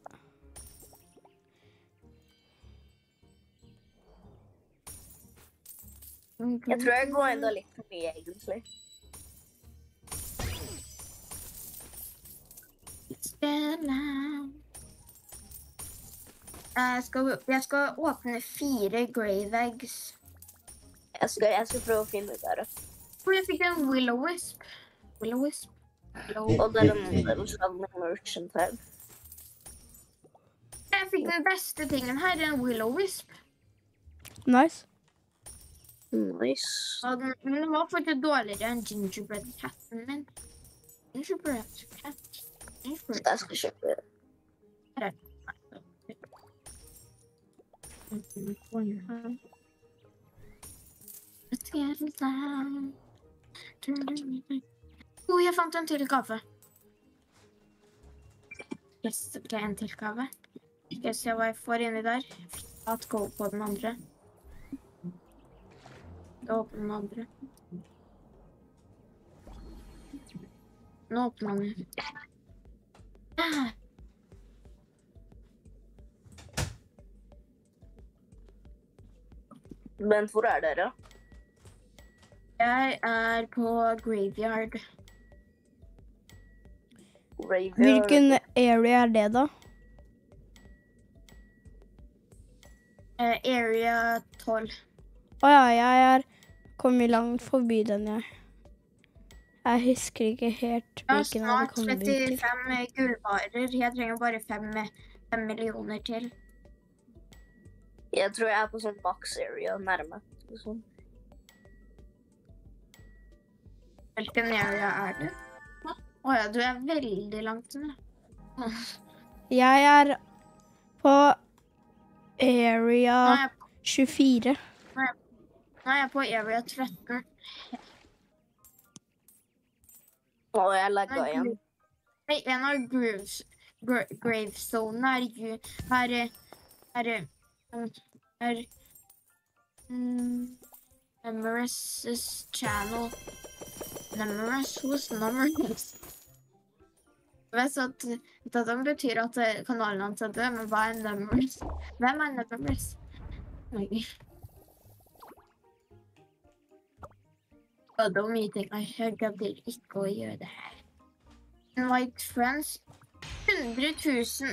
Jeg tror jeg går enda litt for mye, egentlig. Jeg skal, jeg skal åpne fire grave eggs. Jeg skal, jeg skal prøve å finne ut av det. Og jeg fikk en Will-O-Wisp. Will-O-Wisp. Willow. Og det er en, en sånn merchant her. Jeg fikk den beste tingen her, en Will-O-Wisp. Nice. Nice. Og den, men den var faktisk dårligere enn gingerbread catten min. Gingerbread cat. Gingerbread Jeg skal kjøpe det. Let's get it down. Oh, jeg fant en til gave. Yes, det ble en til gave. Skal jeg se hva jeg får inni der. Jeg fikk hatt go på den andre. Da åpner den andre. Nå åpner den. Ah. Men hvor er dere? Jeg er på Graveyard. Graveyard. Hvilken area er det da? Eh, area tolv. Åja, jeg er kommet langt forbi den, jeg. Jeg husker ikke helt Jeg har hvilken jeg hadde snart kommet til. trettifem gullbarer. Jeg trenger bare fem, fem millioner til. Jeg tror jeg er på sånn box area nærme. Sånn. Hvilken area er det? Åja, du er veldig langt unna. Jeg er på Nå er area jeg, tjuefire. nå er jeg på area tretten. Og jeg lagga igjen. Nei, en av graves, gra, gravestonene er ju, er, er, er, er mm, Nemeris' channel. Nemeris? Who's Nemeris? Jeg vet at, at det betyr at kanalen hans er død, men hva er Nemeris? Hvem er Nemeris? Nei. Og det var mye ting jeg glemte ikke å gjøre det her. Invite friends. hundre tusen.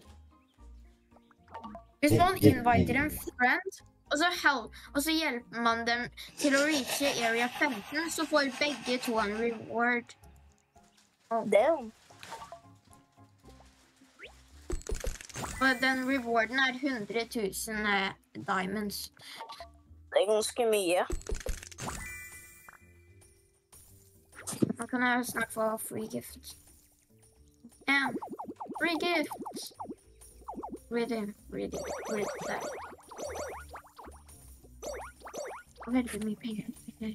Hvis man inviter en friend, og så, help, og så hjelper man dem til å reache area femten, så får begge to en reward. Damn. Og den rewarden er hundre tusen eh, diamonds. Det er ganske mye. Nå kan jeg snart få free gift. Ja, free gift. Ready, ready, ready der. Veldig mye penger. Okay.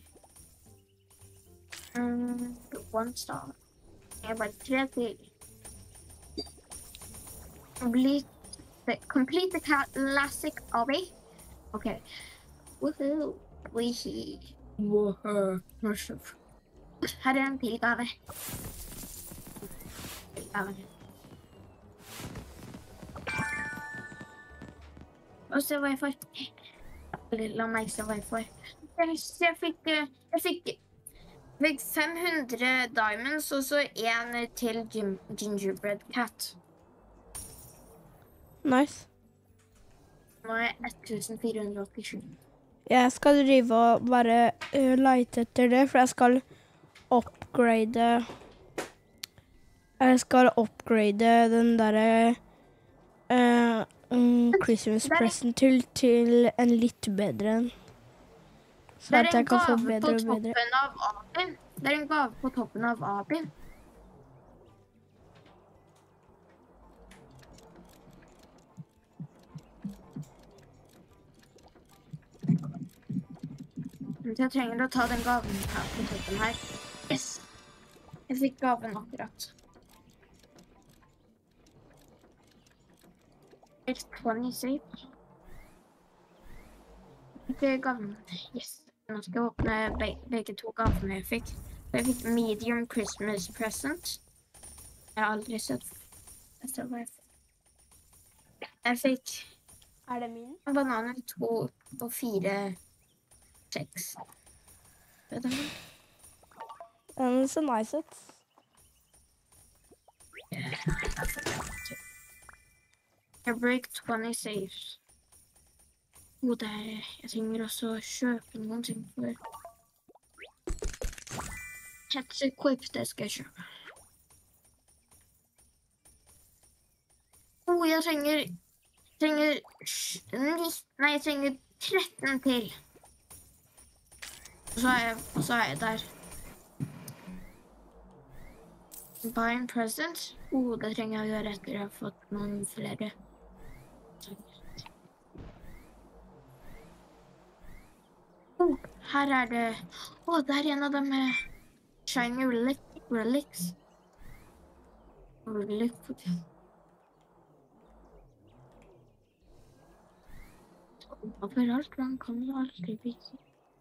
Um, one star. Jeg har bare tre til. Complete the, complete the classic obby. Okay. Woohoo. Weehee. Woohoo. Her er en pilgave. Pilgave. Og se hva jeg får. La meg se hva jeg får. Jeg fikk, jeg fikk, jeg fikk fem hundre diamonds, og så en til gin, gingerbread cat. Nice. Nå er jeg fjorten åttisju. Jeg skal drive og bare uh, lete etter det, for jeg skal upgrade Jeg skal upgrade den derre uh, um, Christmas present til, til en litt bedre en. Så at jeg kan få bedre og bedre. Det er en gave på toppen av Abin. Jeg trenger å ta den gaven her på toppen her. Yes! Jeg fikk gaven akkurat. It's twenty safe. Ikke gaven. Yes. Nå skal jeg åpne be begge to gavene jeg fikk. Jeg fikk medium Christmas present. Jeg har aldri sett jeg ser hva jeg fikk. Jeg fikk Er det min? bananer, to og fire seks. Vet du hva? Den ser nice ut. Jeg break twenty saves. Oh, det er, jeg trenger også å kjøpe noen ting for Catch equip, det skal jeg kjøpe. Oh, jeg trenger, trenger, ni, nei, jeg trenger tretten til. Og så er jeg, og så er jeg der. Buy a present. Oh, det trenger jeg å gjøre etter jeg har fått noen flere. Oh, her er det... Åh, oh, det er en av dem med shiny relic, relics. Relic. Overalt, man kan jo alltid vise.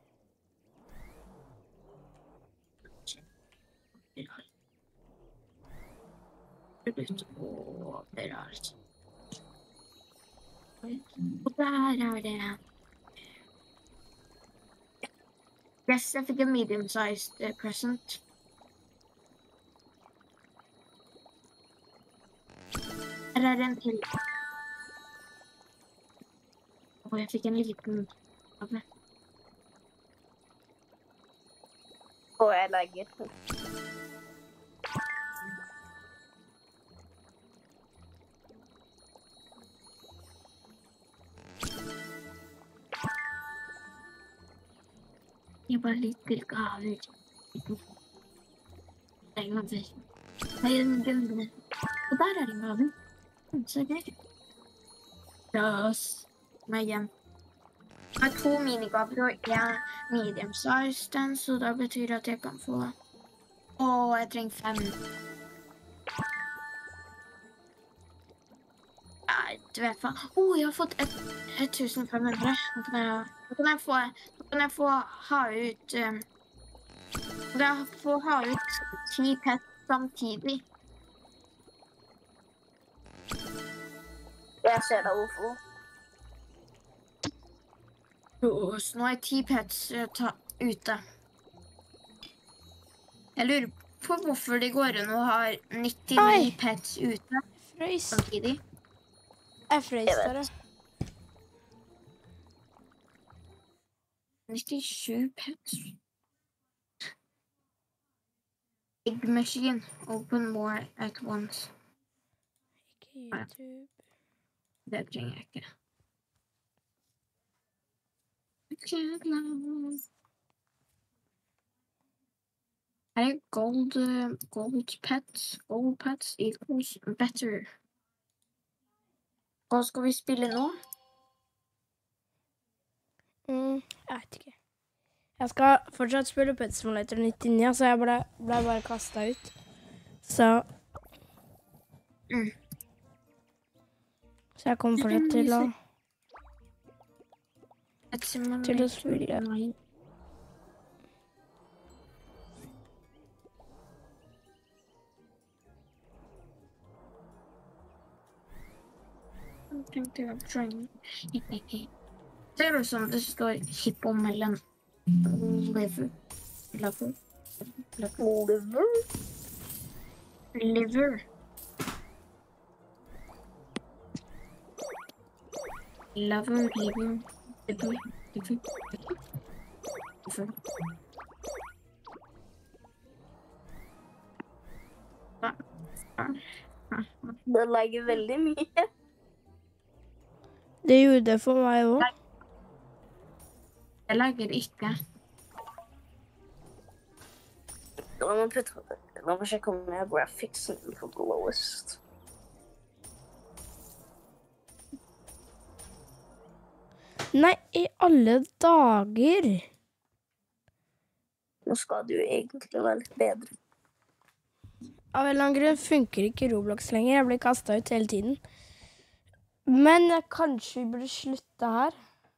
Overalt. Og der er det... Yes, jeg fikk en medium-sized uh, present. Her er en til. Og jeg fikk en liten gave. Og jeg legger. Jeg bare liker gaver. Det er gaver. Det er en gave. Og der er en gave. Så gøy. Yes. Meg hjem. Jeg har to minigaver og en medium size, så da betyr det at jeg kan få... Åh, jeg trenger fem. Nei, du vet hva. Åh, jeg har fått ett tusen fem hundre. Nå kan jeg, nå kan jeg få... Nå kan jeg få ha ut... Um, nå kan jeg få ha ut ti pets samtidig. Jeg ser deg, Ofo. Så nå er ti pets uh, ta, ute. Jeg lurer på hvorfor det går an å ha nittini Oi. pets ute Frøys. samtidig. Jeg frøys dere. nittisju pets. Egg machine. Open more at once. Ikke YouTube. Det trenger jeg ikke. Her er gold, uh, gold pets. Gold pets equals better. Hva skal vi spille nå? Mm, jeg vet ikke. Jeg skal fortsatt spille Pet Simulator nittini, så jeg ble, ble bare kastet ut. Så... Mm. Så jeg kommer fortsatt til å, Et simulator. til å spille. Nei. Tenkte jeg train. Ser ut som det står hippo mellom liver. Liver. Liver. Liver. Liver, liver, liver, liver, liver. Det lager veldig mye. Det gjorde det for meg også. Jeg lager ikke. La meg, putte, la meg sjekke om jeg har graphics på lowest. Nei, i alle dager. Nå skal det jo egentlig være litt bedre. Av en eller annen grunn funker ikke Roblox lenger. Jeg blir kastet ut hele tiden. Men jeg kanskje vi burde slutte her.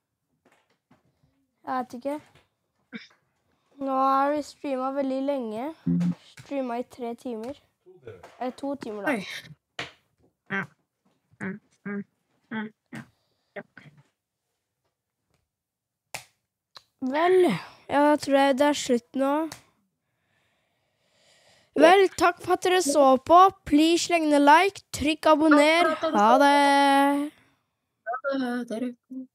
Jeg vet ikke. Nå har vi streamet veldig lenge. Streamet i tre timer. Eller to timer da. Oi. Ja. Mm, mm, mm, ja. Ja. Vel, jeg tror jeg det er slutt nå. Vel, takk for at dere så på. Please legg ned like, trykk abonner. Ha det. Ja, det er det.